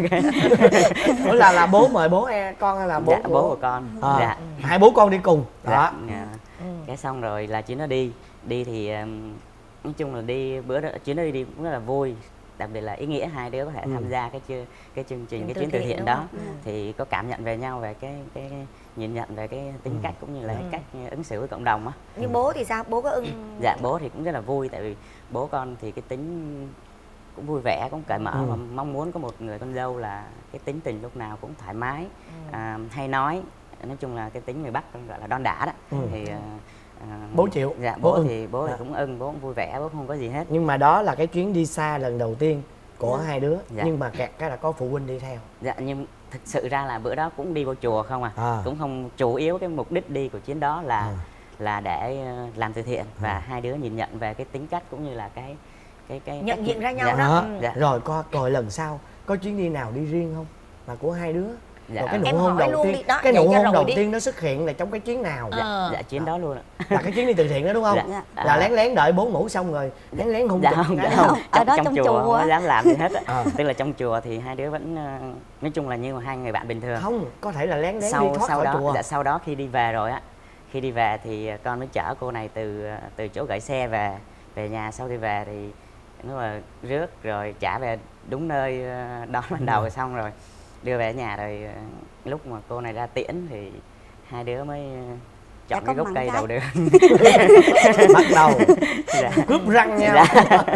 Ủa là là bố mời bố em con hay là bố Dạ, bố của con. À, Dạ. hai bố con đi cùng đó. Dạ. Dạ. Ừ. Cái xong rồi là chuyến đó đi đi thì um, nói chung là đi bữa đó chuyến đó đi, đi cũng rất là vui, đặc biệt là ý nghĩa hai đứa có thể Ừ. tham gia cái chương cái chương trình Chương cái từ chuyến từ thiện, thiện đúng đó. không? Ừ. Thì có cảm nhận về nhau về cái cái, cái nhìn nhận về cái tính Ừ. cách cũng như là Ừ. cái cách ứng xử với cộng đồng á. Nhưng bố thì sao? Bố có ưng? Dạ bố thì cũng rất là vui, tại vì bố con thì cái tính cũng vui vẻ, cũng cởi mở, Ừ. mà mong muốn có một người con dâu là cái tính tình lúc nào cũng thoải mái, Ừ. à, hay nói, nói chung là cái tính người Bắc gọi là đon đả đó. Ừ. Thì à, à, Bố chịu, dạ bố bố, ưng. thì bố thì Dạ. cũng ưng, bố cũng vui vẻ, bố không có gì hết. Nhưng mà đó là cái chuyến đi xa lần đầu tiên của Dạ. hai đứa. Dạ. Nhưng mà kẹt cái là có phụ huynh đi theo. Dạ nhưng thực sự ra là bữa đó cũng đi vô chùa không à, À. cũng không chủ yếu cái mục đích đi của chuyến đó là À. là để ờ, làm từ thiện, và À. hai đứa nhìn nhận về cái tính cách cũng như là cái cái cái Nhận cách- diện ra nhau dạ. đó. Đó. Ừ. Dạ. Rồi có rồi lần sau có chuyến đi nào đi riêng không? Mà của hai đứa. Dạ. Rồi cái nụ Em hôn hỏi đầu luôn tiên đi, đó, cái vậy nụ cho hôn rồi đầu đi. tiên nó xuất hiện là trong cái chuyến nào? Dạ, Ờ. dạ chuyến đó luôn ạ. Là cái chuyến đi từ thiện đó đúng không? Dạ. Là lén lén đợi bố ngủ xong rồi lén lén hôn Dạ chụp không, cái dạ đó. không. Ở Trong, đó trong trong chùa chùa không có á. dám làm gì hết á. Ờ. Tức là trong chùa thì hai đứa vẫn ờ, nói chung là như hai người bạn bình thường. Không, có thể là lén lén đi sau thoát sau khỏi đó chùa. dạ sau đó khi đi về rồi á, khi đi về thì con mới chở cô này từ từ chỗ gửi xe về về nhà. Sau khi về thì nó là rước rồi trả về đúng nơi ờ, đón ban đầu rồi xong rồi đưa về nhà rồi ờ, lúc mà cô này ra tiễn thì hai đứa mới ờ, chọn Dạ, cái con gốc mặn cây cái. đầu đường. Bắt đầu Dạ. cướp răng nhau. Dạ.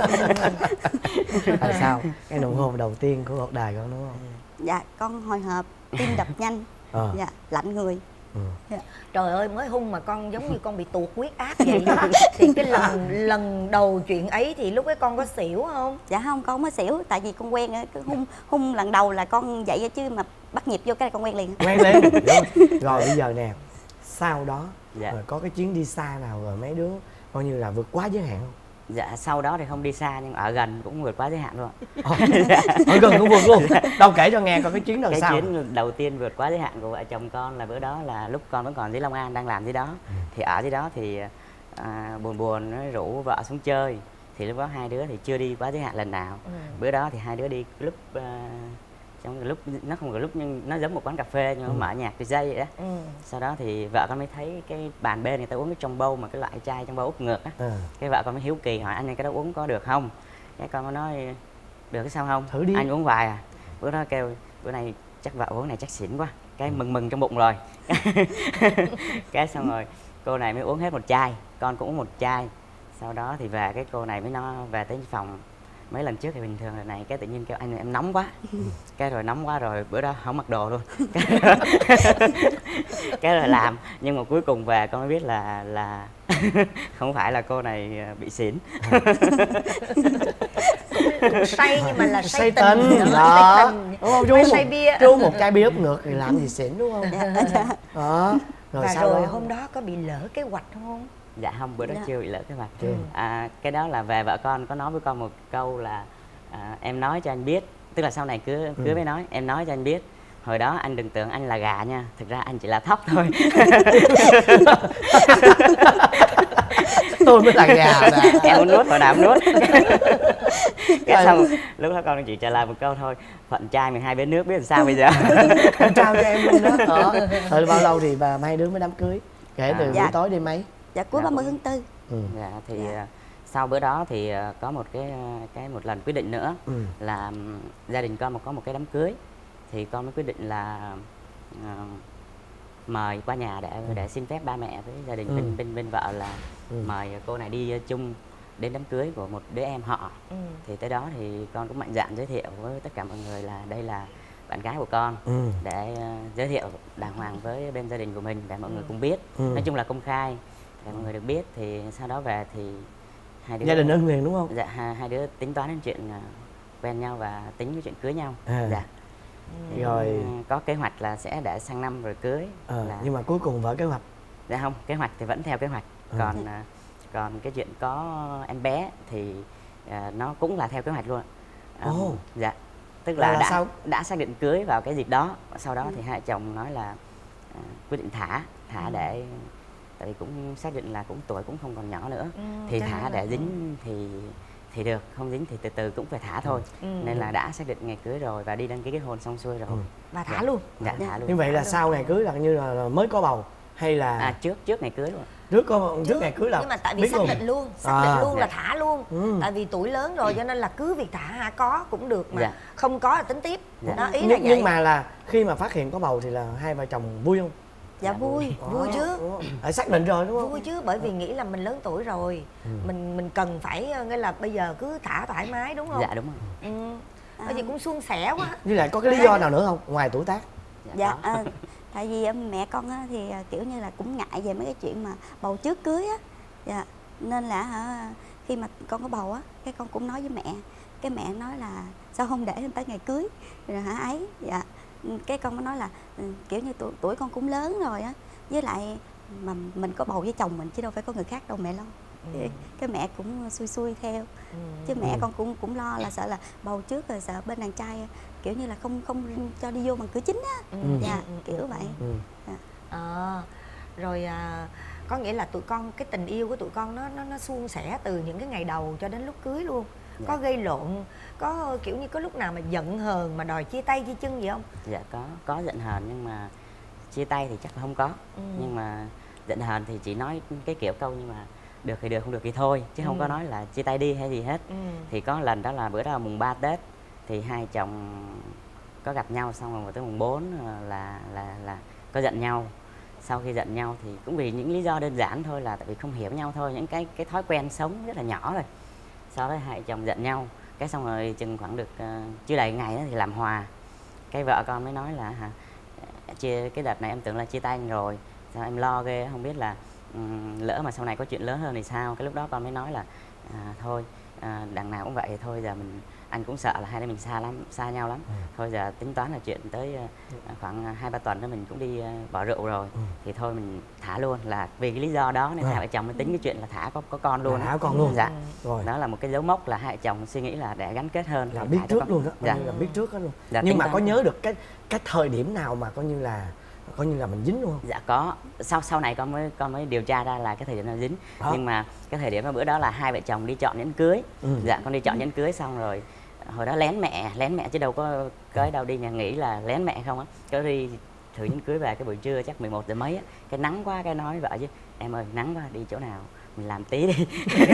Là sao? Cái nụ hôn đầu tiên của cuộc đời con đúng không? Dạ con hồi hộp, tim đập nhanh, Ờ. dạ lạnh người. Trời ơi, mới hung mà con giống như con bị tuột huyết áp vậy. Thì cái lần lần đầu chuyện ấy thì lúc ấy con có xỉu không? Dạ không, con mới xỉu tại vì con quen á, cứ hung hung lần đầu là con vậy á, chứ mà bắt nhịp vô cái này con quen liền. Quen lên. Rồi bây giờ nè, sau đó Dạ. rồi có cái chuyến đi xa nào rồi mấy đứa coi như là vượt quá giới hạn không? Dạ sau đó thì không đi xa nhưng ở gần cũng vượt quá giới hạn luôn. Ở gần cũng vượt luôn. Đâu kể cho nghe coi cái chuyến đầu Cái sau. chuyến đầu tiên vượt quá giới hạn của vợ chồng con là bữa đó là lúc con vẫn còn dưới Long An đang làm dưới đó. Ừ. Thì ở dưới đó thì à, buồn buồn nó rủ vợ xuống chơi. Thì lúc đó hai đứa thì chưa đi quá giới hạn lần nào. Ừ. Bữa đó thì hai đứa đi club uh, trong cái lúc nó không có lúc nhưng nó giống một quán cà phê nhưng mà Ừ. mở nhạc từ dây vậy đó. Ừ. Sau đó thì vợ con mới thấy cái bàn bên người ta uống cái trong bầu mà cái loại chai trong bầu úp ngược á. Ừ. Cái vợ con mới hiếu kỳ hỏi anh ơi cái đó uống có được không? Cái con mới nói được cái sao không? Thử đi. Anh uống vài à? Bữa đó kêu bữa nay chắc vợ uống này chắc xỉn quá. Cái mừng mừng trong bụng rồi. Cái xong rồi cô này mới uống hết một chai, con cũng uống một chai. Sau đó thì về cái cô này mới nó về tới phòng. Mấy lần trước thì bình thường lần này cái tự nhiên kêu anh em nóng quá. Cái rồi nóng quá rồi bữa đó không mặc đồ luôn. Cái, cái rồi làm nhưng mà cuối cùng về con mới biết là là không phải là cô này bị xỉn. Cũng say nhưng mà là say, Say tình, tình nữa, đó. say tình. Đúng không? Chú Phải một, say bia. chú một chai bia úp ngược thì làm gì xỉn đúng không? Đó. Rồi Và sau rồi đó hôm đó có bị lỡ kế hoạch không? Dạ không, bữa đó Dạ. chưa bị lỡ cái mặt. Chưa. À, cái đó là về vợ con có nói với con một câu là à, em nói cho anh biết, tức là sau này cứ cưới Ừ. mới nói em nói cho anh biết hồi đó anh đừng tưởng anh là gà nha, thực ra anh chỉ là thóc thôi. tôi mới là gà nè. Em muốn nuốt hồi nào cũng nuốt. Cái xong lúc đó con chỉ trả lời một câu thôi, phận trai mình hai bên nước biết làm sao bây giờ. Em trao cho em luôn đó. Đó. Rồi bao lâu thì bà hai đứa mới đám cưới? Kể từ À. buổi Dạ. tối đêm mấy? Dạ cuối Dạ. ba mươi tháng tư. Ừ. Dạ, thì Dạ. à, sau bữa đó thì à, có một cái cái một lần quyết định nữa Ừ. là ừm, gia đình con mà có một cái đám cưới thì con mới quyết định là à, mời qua nhà để để xin phép ba mẹ với gia đình Ừ. bên bên bên vợ là Ừ. mời cô này đi chung đến đám cưới của một đứa em họ. Ừ. Thì tới đó thì con cũng mạnh dạn giới thiệu với tất cả mọi người là đây là bạn gái của con, Ừ. để à, giới thiệu đàng hoàng với bên gia đình của mình để mọi người cùng biết. Ừ. Nói chung là công khai để mọi người được biết. Thì sau đó về thì hai đứa Gia đình ưng liền đúng không? dạ hai, hai đứa tính toán đến chuyện à, quen nhau và tính cái chuyện cưới nhau. À. Dạ. Rồi Ừ, có kế hoạch là sẽ để sang năm rồi cưới. ờ, là... nhưng mà cuối cùng vỡ kế hoạch. Dạ không, kế hoạch thì vẫn theo kế hoạch. Ừ. Còn à, còn cái chuyện có em bé thì à, nó cũng là theo kế hoạch luôn ạ. À, Ồ. dạ. Tức Là là, là đã sao? đã xác định cưới vào cái dịp đó. Sau đó thì hai vợ chồng nói là à, quyết định thả thả để tại vì cũng xác định là cũng tuổi cũng không còn nhỏ nữa. Ừ, Thì cho thả nên là- để dính thì thì được, không dính thì từ từ cũng phải thả thôi. Ừ. Nên là đã xác định ngày cưới rồi và đi đăng ký kết hôn xong xuôi rồi. Ừ. Và thả Dạ. luôn. Dạ thả luôn. Như vậy là sau ngày cưới là như là, là mới có bầu hay là À trước trước ngày cưới luôn. trước có trước ngày cưới là Nhưng mà tại vì biết xác luôn? định luôn, xác À. định luôn là Dạ. thả luôn. Ừ. Tại vì tuổi lớn rồi cho nên là cứ việc thả ha, có cũng được mà Dạ. không có là tính tiếp. Dạ. Đó ý là nhưng, vậy. nhưng mà là khi mà phát hiện có bầu thì là hai vợ chồng vui không? Dạ vui. Vui chứ. Đúng không? Đã xác định rồi đúng không? Vui chứ, bởi vì nghĩ là mình lớn tuổi rồi, Ừ. mình mình cần phải ờ, nghĩa là bây giờ cứ thả thoải mái đúng không? Dạ đúng rồi. Ừ. À. Bởi vì cũng suôn sẻ quá. Với lại có cái lý do nào nữa không ngoài tuổi tác? Dạ có. à, tại vì à, mẹ con á, thì à, kiểu như là cũng ngại về mấy cái chuyện mà bầu trước cưới á. Dạ nên là hả, khi mà con có bầu á, cái con cũng nói với mẹ, cái mẹ nói là sao không để tới ngày cưới rồi hả ấy. Dạ cái con mới nói là ừ, kiểu như tuổi, tuổi con cũng lớn rồi á, với lại mà mình có bầu với chồng mình chứ đâu phải có người khác đâu mẹ lo. Thì cái mẹ cũng xui xui theo. Ừ. Chứ mẹ Ừ. con cũng cũng lo là sợ là bầu trước rồi sợ bên đàn trai kiểu như là không không cho đi vô bằng cửa chính á. Ừ. Dạ, Ừ. kiểu vậy. Ừ. Dạ. À, rồi à, có nghĩa là tụi con cái tình yêu của tụi con nó nó nó suôn sẻ từ những cái ngày đầu cho đến lúc cưới luôn. Dạ. Có gây lộn, có kiểu như có lúc nào mà giận hờn mà đòi chia tay chia chân gì không? Dạ có, có giận hờn nhưng mà chia tay thì chắc là không có. Ừ. Nhưng mà giận hờn thì chỉ nói cái kiểu câu nhưng mà được thì được, không được thì thôi, chứ không Ừ. có nói là chia tay đi hay gì hết. Ừ. Thì có lần đó là bữa đó là mùng ba Tết, thì hai chồng có gặp nhau, xong rồi tới mùng bốn là là là có giận nhau. Sau khi giận nhau thì cũng vì những lý do đơn giản thôi, là tại vì không hiểu nhau thôi, những cái cái thói quen sống rất là nhỏ rồi. Sau đó hai chồng giận nhau, cái xong rồi chừng khoảng được uh, chưa đầy ngày đó thì làm hòa. Cái vợ con mới nói là hả, chia cái đợt này em tưởng là chia tay anh rồi, sao em lo ghê, không biết là um, lỡ mà sau này có chuyện lớn hơn thì sao. Cái lúc đó con mới nói là à, thôi à, đằng nào cũng vậy, thôi giờ mình, anh cũng sợ là hai đứa mình xa lắm, xa nhau lắm. Ừ. Thôi giờ tính toán là chuyện tới uh, khoảng hai ba tuần nữa mình cũng đi uh, bỏ rượu rồi. Ừ. Thì thôi mình thả luôn, là vì cái lý do đó nên À. hai vợ chồng mới tính cái chuyện là thả có có con luôn. Là á. thả con luôn. Dạ. Rồi. Đó là một cái dấu mốc là hai vợ chồng suy nghĩ là để gắn kết hơn. Là thì biết thả cho trước con. luôn đó, Dạ. là biết trước đó luôn. Dạ, Nhưng tính mà toán. có nhớ được cái cái thời điểm nào mà coi như là coi như là mình dính luôn không? Dạ có. Sau sau này con mới con mới điều tra ra là cái thời điểm nào dính. Đó. Nhưng mà cái thời điểm mà bữa đó là hai vợ chồng đi chọn nhẫn cưới. Ừ. Dạ con đi chọn nhẫn cưới xong rồi hồi đó lén mẹ, lén mẹ chứ đâu có cưới đâu, đi nhà nghỉ là lén mẹ không á. Cứ đi thử nhẫn cưới về cái buổi trưa chắc mười một giờ mấy á, cái nắng quá, cái nói vợ chứ em ơi nắng quá, đi chỗ nào mình làm tí đi.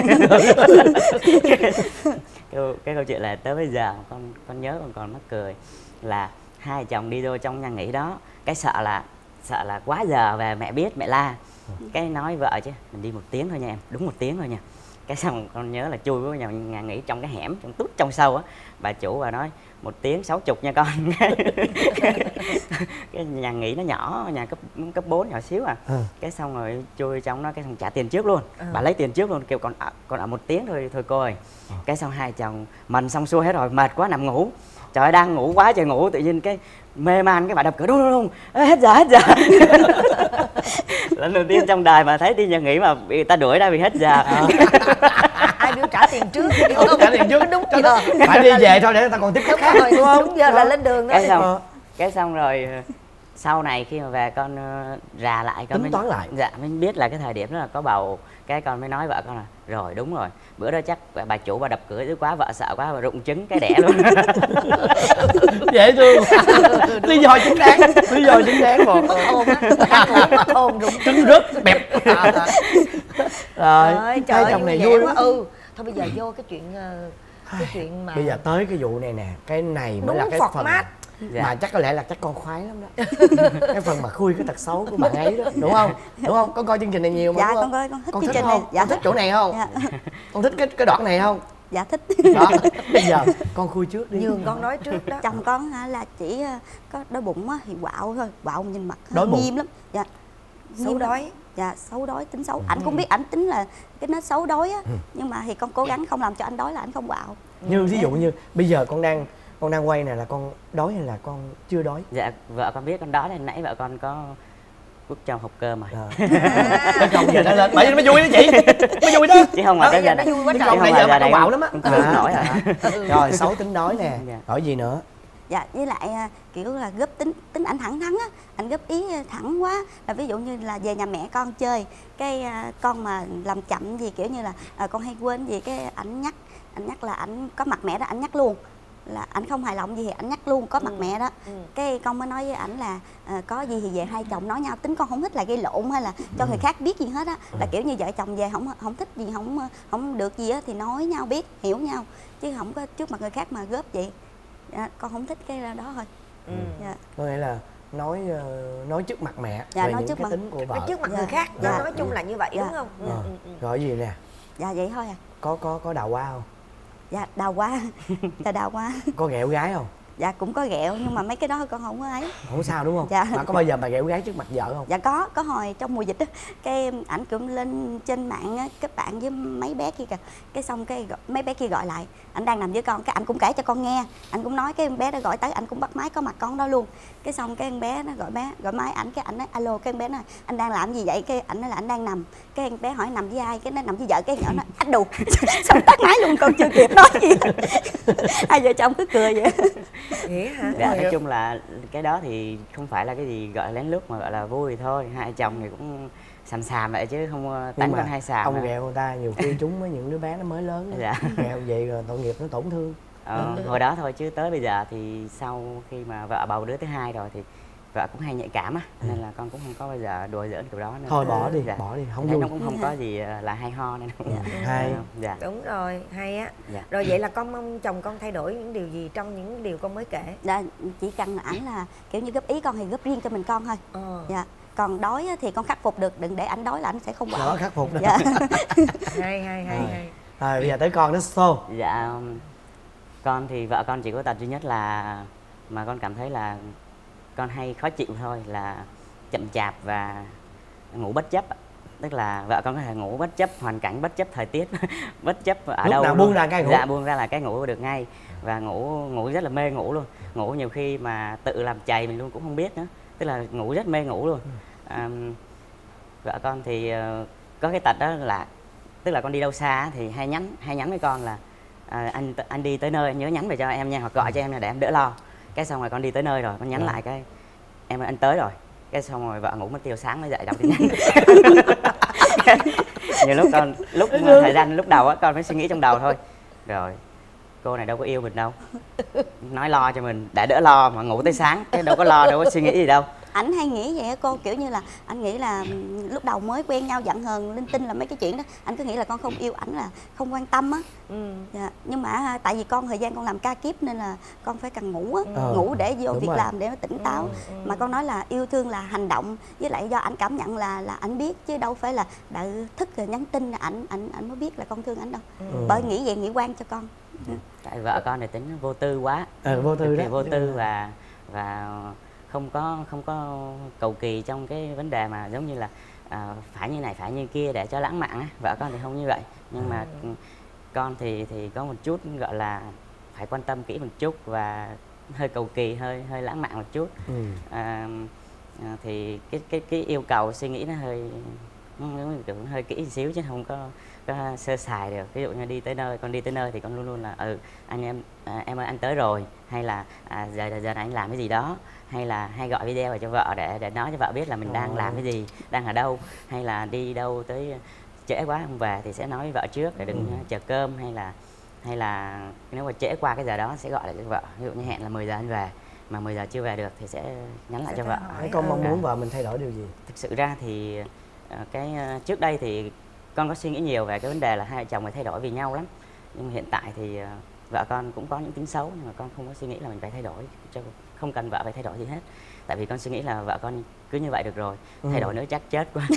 cái, cái câu chuyện là tới bây giờ con con nhớ còn còn mắc cười là hai chồng đi vô trong nhà nghỉ đó, cái sợ là sợ là quá giờ về mẹ biết mẹ la, cái nói vợ chứ mình đi một tiếng thôi nha em, đúng một tiếng thôi nha. Cái xong con nhớ là chui vào nhà, nhà nghỉ trong cái hẻm trong tút trong sâu á, bà chủ bà nói một tiếng sáu chục nha con. Cái nhà nghỉ nó nhỏ, nhà cấp cấp bốn nhỏ xíu à. Ừ. Cái xong rồi chui trong nó, cái xong trả tiền trước luôn. Ừ. Bà lấy tiền trước luôn, kêu còn ở, còn ở một tiếng thôi thôi cô ơi. Cái xong hai chồng mình xong xuôi hết rồi, mệt quá nằm ngủ. Trời ơi, đang ngủ quá trời ngủ, tự nhiên cái mê man, cái bà đập cửa đùng đùng đùng, hết giờ hết giờ. Lần đầu tiên trong đời mà thấy đi nhà nghỉ mà bị ta đuổi ra vì hết giờ. À. Ai biểu trả tiền trước thì đúng không? Trả tiền trước đúng cho giờ. phải đi về thôi để người ta còn tiếp khách khác Rồi, đúng không? đúng giờ là lên đường đó. Cái xong Ờ. cái xong rồi sau này khi mà về con ờ, rà lại con Tính mới toán lại. dạ mới biết là cái thời điểm đó là có bầu. Cái con mới nói vợ con là rồi đúng rồi, bữa đó chắc bà chủ bà đập cửa dữ quá, vợ sợ quá bà rụng trứng cái đẻ luôn. Dễ thương. Lý do chính đáng, lý do chính đáng một. Ôm á, đang ngủ mà ôm rụng Trứng rớt bẹp. Rồi, Ơi, trời hai ơi, chồng này vui vui quá. quá. Ừ, thôi bây giờ vô cái chuyện ờ, cái chuyện mà Bây giờ tới cái vụ này nè, cái này mới đúng là cái phần format. Dạ. mà chắc có lẽ là chắc con khoái lắm đó. Cái phần mà khui cái tật xấu của bạn ấy đó, đúng không? Đúng không? Con coi chương trình này nhiều mà Dạ đúng con không? coi, con thích Con chương thích trình không? này. Dạ Con thích chỗ này không? Dạ. Con thích cái cái đoạn này không? Dạ thích. Đó, bây giờ con khui trước đi. nhường con nói trước đó. Chồng con hả, là chỉ ờ, có đói bụng á, thì quạo thôi, quạo nhìn mặt Đói bụng. nghiêm lắm. Dạ. Xấu Nghiêm lắm. đói. Dạ xấu đói, tính xấu. Ảnh cũng biết ảnh tính là cái nó xấu đói á, Ừ. nhưng mà thì con cố gắng không làm cho anh đói là ảnh không quạo. Như ví dụ như bây giờ con đang con đang quay này là con đói hay là con chưa đói? Dạ vợ con biết con đó nên nãy vợ con có quốc cho hộp cơm rồi. Ờ. Cái không giờ nó lên, bởi vì nó mới vui đó chị, mới vui đó. Chứ không mà Đó, tới giờ giờ nó này vui quá Cái trời. không nãy mà giờ giờ mà này con quạo lắm á. không có nước nổi À. rồi. Rồi xấu tính đói nè, Dạ. hỏi gì nữa? Dạ, với lại à, kiểu là góp tính tính ảnh thẳng thắn á, ảnh góp ý thẳng quá, là ví dụ như là về nhà mẹ con chơi, cái à, con mà làm chậm gì kiểu như là à, con hay quên gì, cái ảnh nhắc, ảnh nhắc là ảnh có mặt mẹ đó, ảnh nhắc luôn, là ảnh không hài lòng gì thì ảnh nhắc luôn có mặt Ừ. mẹ đó. Ừ. Cái con mới nói với ảnh là à, có gì thì về hai chồng nói nhau, tính con không thích là gây lộn hay là cho người khác biết gì hết á, là kiểu như vợ chồng về không không thích gì, không không được gì á thì nói nhau biết, hiểu nhau, chứ không có trước mặt người khác mà góp vậy. Dạ, con không thích cái đó thôi. Ừ. Dạ. Có nghĩa là nói ờ, nói trước mặt mẹ Dạ, về nói những trước cái mặt- tính của vợ. Nói trước mặt Dạ. người khác, Dạ. nó nói chung là như vậy Dạ. đúng không? Ừ, Ờ. ừ, ừ. Rồi gì nè, Dạ vậy thôi à. có có có đào hoa không? Dạ đào hoa. Dạ đào hoa. Có ghẹo gái không? Dạ cũng có ghẹo nhưng mà mấy cái đó con không có ấy. Không sao đúng không? Dạ. Mà có bao giờ bà ghẹo gái trước mặt vợ không? Dạ có, có hồi trong mùa dịch á, cái ảnh cũng lên trên mạng á, kết bạn với mấy bé kia kìa. Cái xong cái gọi, mấy bé kia gọi lại, ảnh đang nằm với con, cái ảnh cũng kể cho con nghe. Ảnh cũng nói cái em bé đó gọi tới, ảnh cũng bắt máy có mặt con đó luôn. Cái xong cái em bé nó gọi bé, gọi máy ảnh, cái ảnh nói alo, cái em bé nói anh đang làm gì vậy? Cái ảnh nói là anh đang nằm. Cái em bé hỏi nằm với ai? Cái nó nằm với vợ, cái nhỏ nói anh đù. Xong tắt máy luôn, con chưa kịp nói gì. Hai vợ chồng cứ cười vậy. Nghĩa hả? Dạ, nói chung là cái đó thì không phải là cái gì gọi là lén lút mà gọi là vui thôi. Hai chồng thì cũng xàm xàm vậy chứ không tánh con hai xàm. Ông à. ghẹo người ta nhiều khi chúng với những đứa bé nó mới lớn. Dạ. Ghẹo vậy rồi tội nghiệp nó tổn thương. Ờ, hồi đó thôi chứ tới bây giờ thì sau khi mà vợ bầu đứa thứ hai rồi thì vợ cũng hay nhạy cảm á, nên là con cũng không có bao giờ đùa giỡn kiểu đó nên Thôi bỏ đi, dạ. bỏ đi, không Thấy vui. nó cũng không có gì là hay ho nên không. Dạ. Hay. Dạ. Đúng rồi, hay á. Dạ. Rồi vậy là con mong chồng con thay đổi những điều gì trong những điều con mới kể? Dạ, chỉ cần là ảnh là kiểu như góp ý con thì góp riêng cho mình con thôi. Ờ. Dạ. Còn đói á thì con khắc phục được, đừng để ảnh đói là ảnh sẽ không Đó, bảo. khắc phục đó. Dạ. Hay hay hay Rồi. hay. Rồi bây giờ tới con đó Xô. Dạ, con thì vợ con chỉ có tật duy nhất là mà con cảm thấy là con hay khó chịu thôi là chậm chạp và ngủ bất chấp. Tức là vợ con có thể ngủ bất chấp hoàn cảnh, bất chấp thời tiết, bất chấp ở Lúc đâu nào luôn. buông ra cái ngủ. Dạ, buông ra là cái ngủ được ngay. Và ngủ ngủ rất là mê ngủ luôn. Ngủ nhiều khi mà tự làm chày mình luôn cũng không biết nữa. Tức là ngủ rất mê ngủ luôn. À, vợ con thì uh, có cái tật đó là tức là con đi đâu xa thì hay nhắn hay nhắn với con là à, anh anh đi tới nơi nhớ nhắn về cho em nha, hoặc gọi cho em nha để em đỡ lo. Cái xong rồi con đi tới nơi rồi con nhắn lại cái em ơi anh tới rồi, cái xong rồi vợ ngủ mất tiêu, sáng mới dậy đọc tin nhắn. Nhiều lúc con lúc thời gian lúc đầu á con mới suy nghĩ trong đầu thôi, rồi cô này đâu có yêu mình đâu, nói lo cho mình để đỡ lo mà ngủ tới sáng, cái đâu có lo đâu có suy nghĩ gì đâu. Ảnh hay nghĩ vậy á cô, kiểu như là anh nghĩ là lúc đầu mới quen nhau giận hờn linh tinh là mấy cái chuyện đó, anh cứ nghĩ là con không yêu ảnh, là không quan tâm á. Ừ. Dạ. Nhưng mà tại vì con thời gian con làm ca kiếp nên là con phải cần ngủ á, Ừ. ngủ để vô Đúng việc rồi. làm để nó tỉnh táo. Ừ, ừ. Mà con nói là yêu thương là hành động, với lại do ảnh cảm nhận là là ảnh biết chứ đâu phải là đợi thức rồi nhắn tin là ảnh ảnh ảnh mới biết là con thương ảnh đâu. Ừ. Bởi nghĩ vậy nghĩ quan cho con. Tại vợ con này tính vô tư quá, Ừ, vô tư cực kỳ đó. vô tư và và không có không có cầu kỳ trong cái vấn đề mà giống như là à, phải như này phải như kia để cho lãng mạn á. Vợ con thì không như vậy, nhưng mà Ừ. con thì thì có một chút gọi là phải quan tâm kỹ một chút và hơi cầu kỳ, hơi hơi lãng mạn một chút. Ừ. À, à, thì cái cái cái yêu cầu suy nghĩ nó hơi nó kiểu hơi kỹ một xíu chứ không có có sơ sài được. Ví dụ như đi tới nơi, con đi tới nơi thì con luôn luôn là ừ anh em à, em ơi anh tới rồi, hay là à, giờ giờ này anh làm cái gì đó, hay là hay gọi video về cho vợ để để nói cho vợ biết là mình đang làm cái gì, đang ở đâu, hay là đi đâu tới trễ quá không về thì sẽ nói với vợ trước để đừng Ừ. chờ cơm, hay là hay là nếu mà trễ qua cái giờ đó sẽ gọi lại cho vợ, ví dụ như hẹn là mười giờ anh về mà mười giờ chưa về được thì sẽ nhắn lại Sẽ cho phải vợ. hỏi. Thế con mong Dạ. muốn vợ mình thay đổi điều gì? Thực sự ra thì ờ, cái ờ, trước đây thì con có suy nghĩ nhiều về cái vấn đề là hai vợ chồng phải thay đổi vì nhau lắm, nhưng mà hiện tại thì ờ, vợ con cũng có những tính xấu nhưng mà con không có suy nghĩ là mình phải thay đổi, cho không cần vợ phải thay đổi gì hết, tại vì con suy nghĩ là vợ con cứ như vậy được rồi, Ừ. thay đổi nữa chắc chết quá.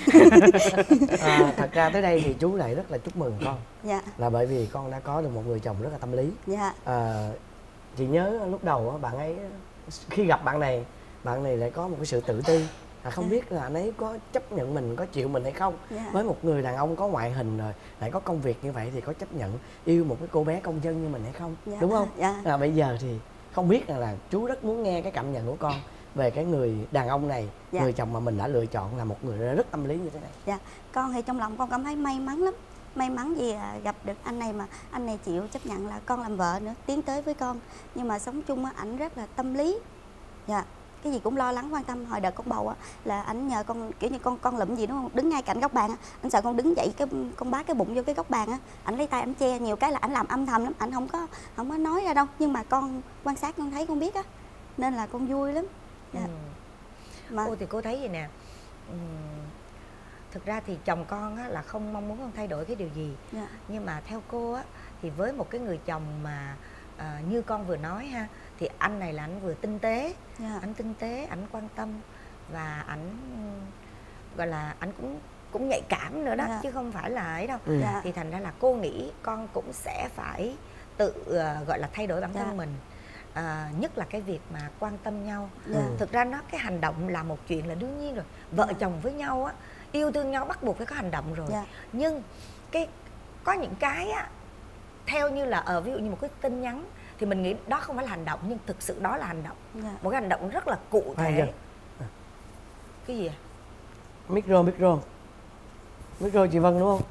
À, thật ra tới đây thì chú lại rất là chúc mừng con, Dạ. là bởi vì con đã có được một người chồng rất là tâm lý. Dạ. À, chị nhớ lúc đầu á, bạn ấy khi gặp bạn này, bạn này lại có một cái sự tự ti, à, không biết là anh ấy có chấp nhận mình, có chịu mình hay không. Dạ. Với một người đàn ông có ngoại hình rồi lại có công việc như vậy thì có chấp nhận yêu một cái cô bé công dân như mình hay không, Dạ. đúng không? Dạ. À, bây giờ thì không biết rằng là chú rất muốn nghe cái cảm nhận của con về cái người đàn ông này, Dạ. người chồng mà mình đã lựa chọn là một người rất tâm lý như thế này. Dạ, con thì trong lòng con cảm thấy may mắn lắm. May mắn vì à, gặp được anh này mà anh này chịu chấp nhận là con làm vợ nữa, tiến tới với con. Nhưng mà sống chung á, ảnh rất là tâm lý. Dạ, cái gì cũng lo lắng quan tâm. Hồi đợt con bầu á, là ảnh nhờ con kiểu như con con lụm gì đúng không? Đứng ngay cạnh góc bàn á, anh sợ con đứng dậy cái con bá cái bụng vô cái góc bàn á, ảnh lấy tay ảnh che, nhiều cái là ảnh làm âm thầm lắm, ảnh không có không có nói ra đâu. Nhưng mà con quan sát con thấy con biết á, nên là con vui lắm. Dạ. Ừ. Mà Cô thì cô thấy vậy nè, ừm, thực ra thì chồng con á, là không mong muốn con thay đổi cái điều gì, dạ. nhưng mà theo cô á, thì với một cái người chồng mà à, như con vừa nói ha, thì anh này là anh vừa tinh tế, Dạ. anh tinh tế, anh quan tâm và anh gọi là anh cũng cũng nhạy cảm nữa đó, Dạ. chứ không phải là ấy đâu. Ừ. Dạ. Thì thành ra là cô nghĩ con cũng sẽ phải tự uh, gọi là thay đổi bản thân Dạ. mình à, nhất là cái việc mà quan tâm nhau. Dạ. Thực ra nó cái hành động là một chuyện là đương nhiên rồi. Vợ chồng với nhau á, yêu thương nhau bắt buộc phải có hành động rồi. Dạ. Nhưng cái có những cái á, theo như là ở ví dụ như một cái tin nhắn thì mình nghĩ đó không phải là hành động, nhưng thực sự đó là hành động. Dạ. Một cái hành động rất là cụ Khoan thể. chưa? Cái gì à? Micro, micro Micro chị Vân đúng không?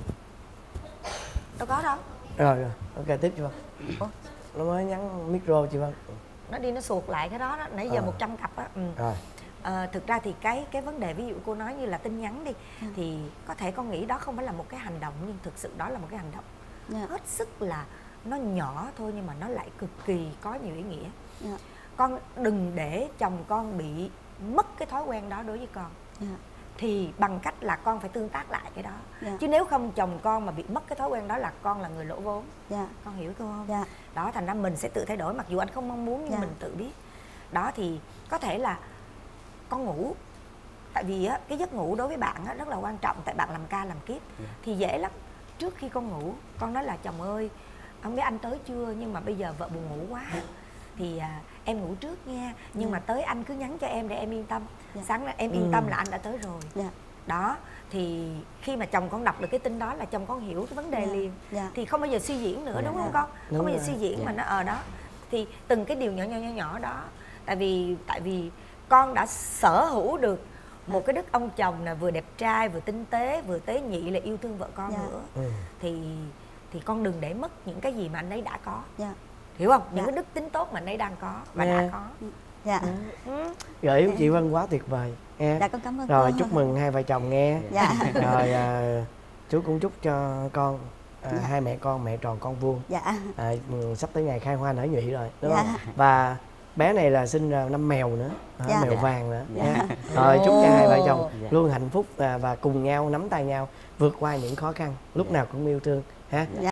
Đâu có đâu. Rồi rồi, ok tiếp chị Vân. Ủa, nó mới nhắn micro chị Vân. Nó đi nó suột lại cái đó đó, nãy giờ Ờ. một trăm cặp á. Ừ. Rồi. Ờ, thực ra thì cái cái vấn đề ví dụ cô nói như là tin nhắn đi, Ừ. thì có thể con nghĩ đó không phải là một cái hành động, nhưng thực sự đó là một cái hành động Dạ. hết sức là nó nhỏ thôi, nhưng mà nó lại cực kỳ có nhiều ý nghĩa. Dạ. Con đừng để chồng con bị mất cái thói quen đó đối với con. Dạ. Thì bằng cách là con phải tương tác lại cái đó. Dạ. Chứ nếu không chồng con mà bị mất cái thói quen đó là con là người lỗ vốn. Dạ. Con hiểu cô không? Dạ. Đó, thành ra mình sẽ tự thay đổi mặc dù anh không mong muốn, nhưng Dạ. mình tự biết. Đó thì có thể là con ngủ, tại vì á, cái giấc ngủ đối với bạn á, rất là quan trọng, tại bạn làm ca làm kiếp. Thì dễ lắm. Trước khi con ngủ, con nói là chồng ơi, không biết anh tới chưa, nhưng mà bây giờ vợ buồn ngủ quá, thì à, em ngủ trước nha, nhưng Dạ. mà tới anh cứ nhắn cho em để em yên tâm. Dạ. Sáng là em yên Ừ. tâm là anh đã tới rồi. Dạ. Đó thì khi mà chồng con đọc được cái tin đó là chồng con hiểu cái vấn đề Dạ. liền. Dạ. Thì không bao giờ suy diễn nữa, Dạ. đúng không con? Đúng Không bao giờ rồi. suy diễn Dạ. mà nó ở đó. Thì từng cái điều nhỏ nhỏ nhỏ nhỏ đó, tại vì tại vì con đã sở hữu được một cái đức ông chồng là vừa đẹp trai, vừa tinh tế, vừa tế nhị, là yêu thương vợ con Dạ. nữa. Ừ. Thì thì con đừng để mất những cái gì mà anh ấy đã có. Dạ. Hiểu không? Dạ. Những cái đức tính tốt mà anh ấy đang có và Dạ. đã có. Dạ. Ừ. Gợi ý của chị Vân quá tuyệt vời nghe. Dạ, con cảm ơn Rồi cô. chúc mừng hai vợ chồng nghe. Dạ. Rồi à, chú cũng chúc cho con à, Dạ. hai mẹ con mẹ tròn con vuông. Dạ. À, ừ, sắp tới ngày khai hoa nở nhụy rồi đúng Dạ. không? Và bé này là sinh ra năm mèo nữa, à, Dạ. mèo Dạ. vàng nữa. Dạ. Nha. Rồi chúc cho hai vợ chồng Dạ. luôn hạnh phúc à, và cùng nhau nắm tay nhau vượt qua những khó khăn, lúc nào cũng yêu thương ha. Dạ.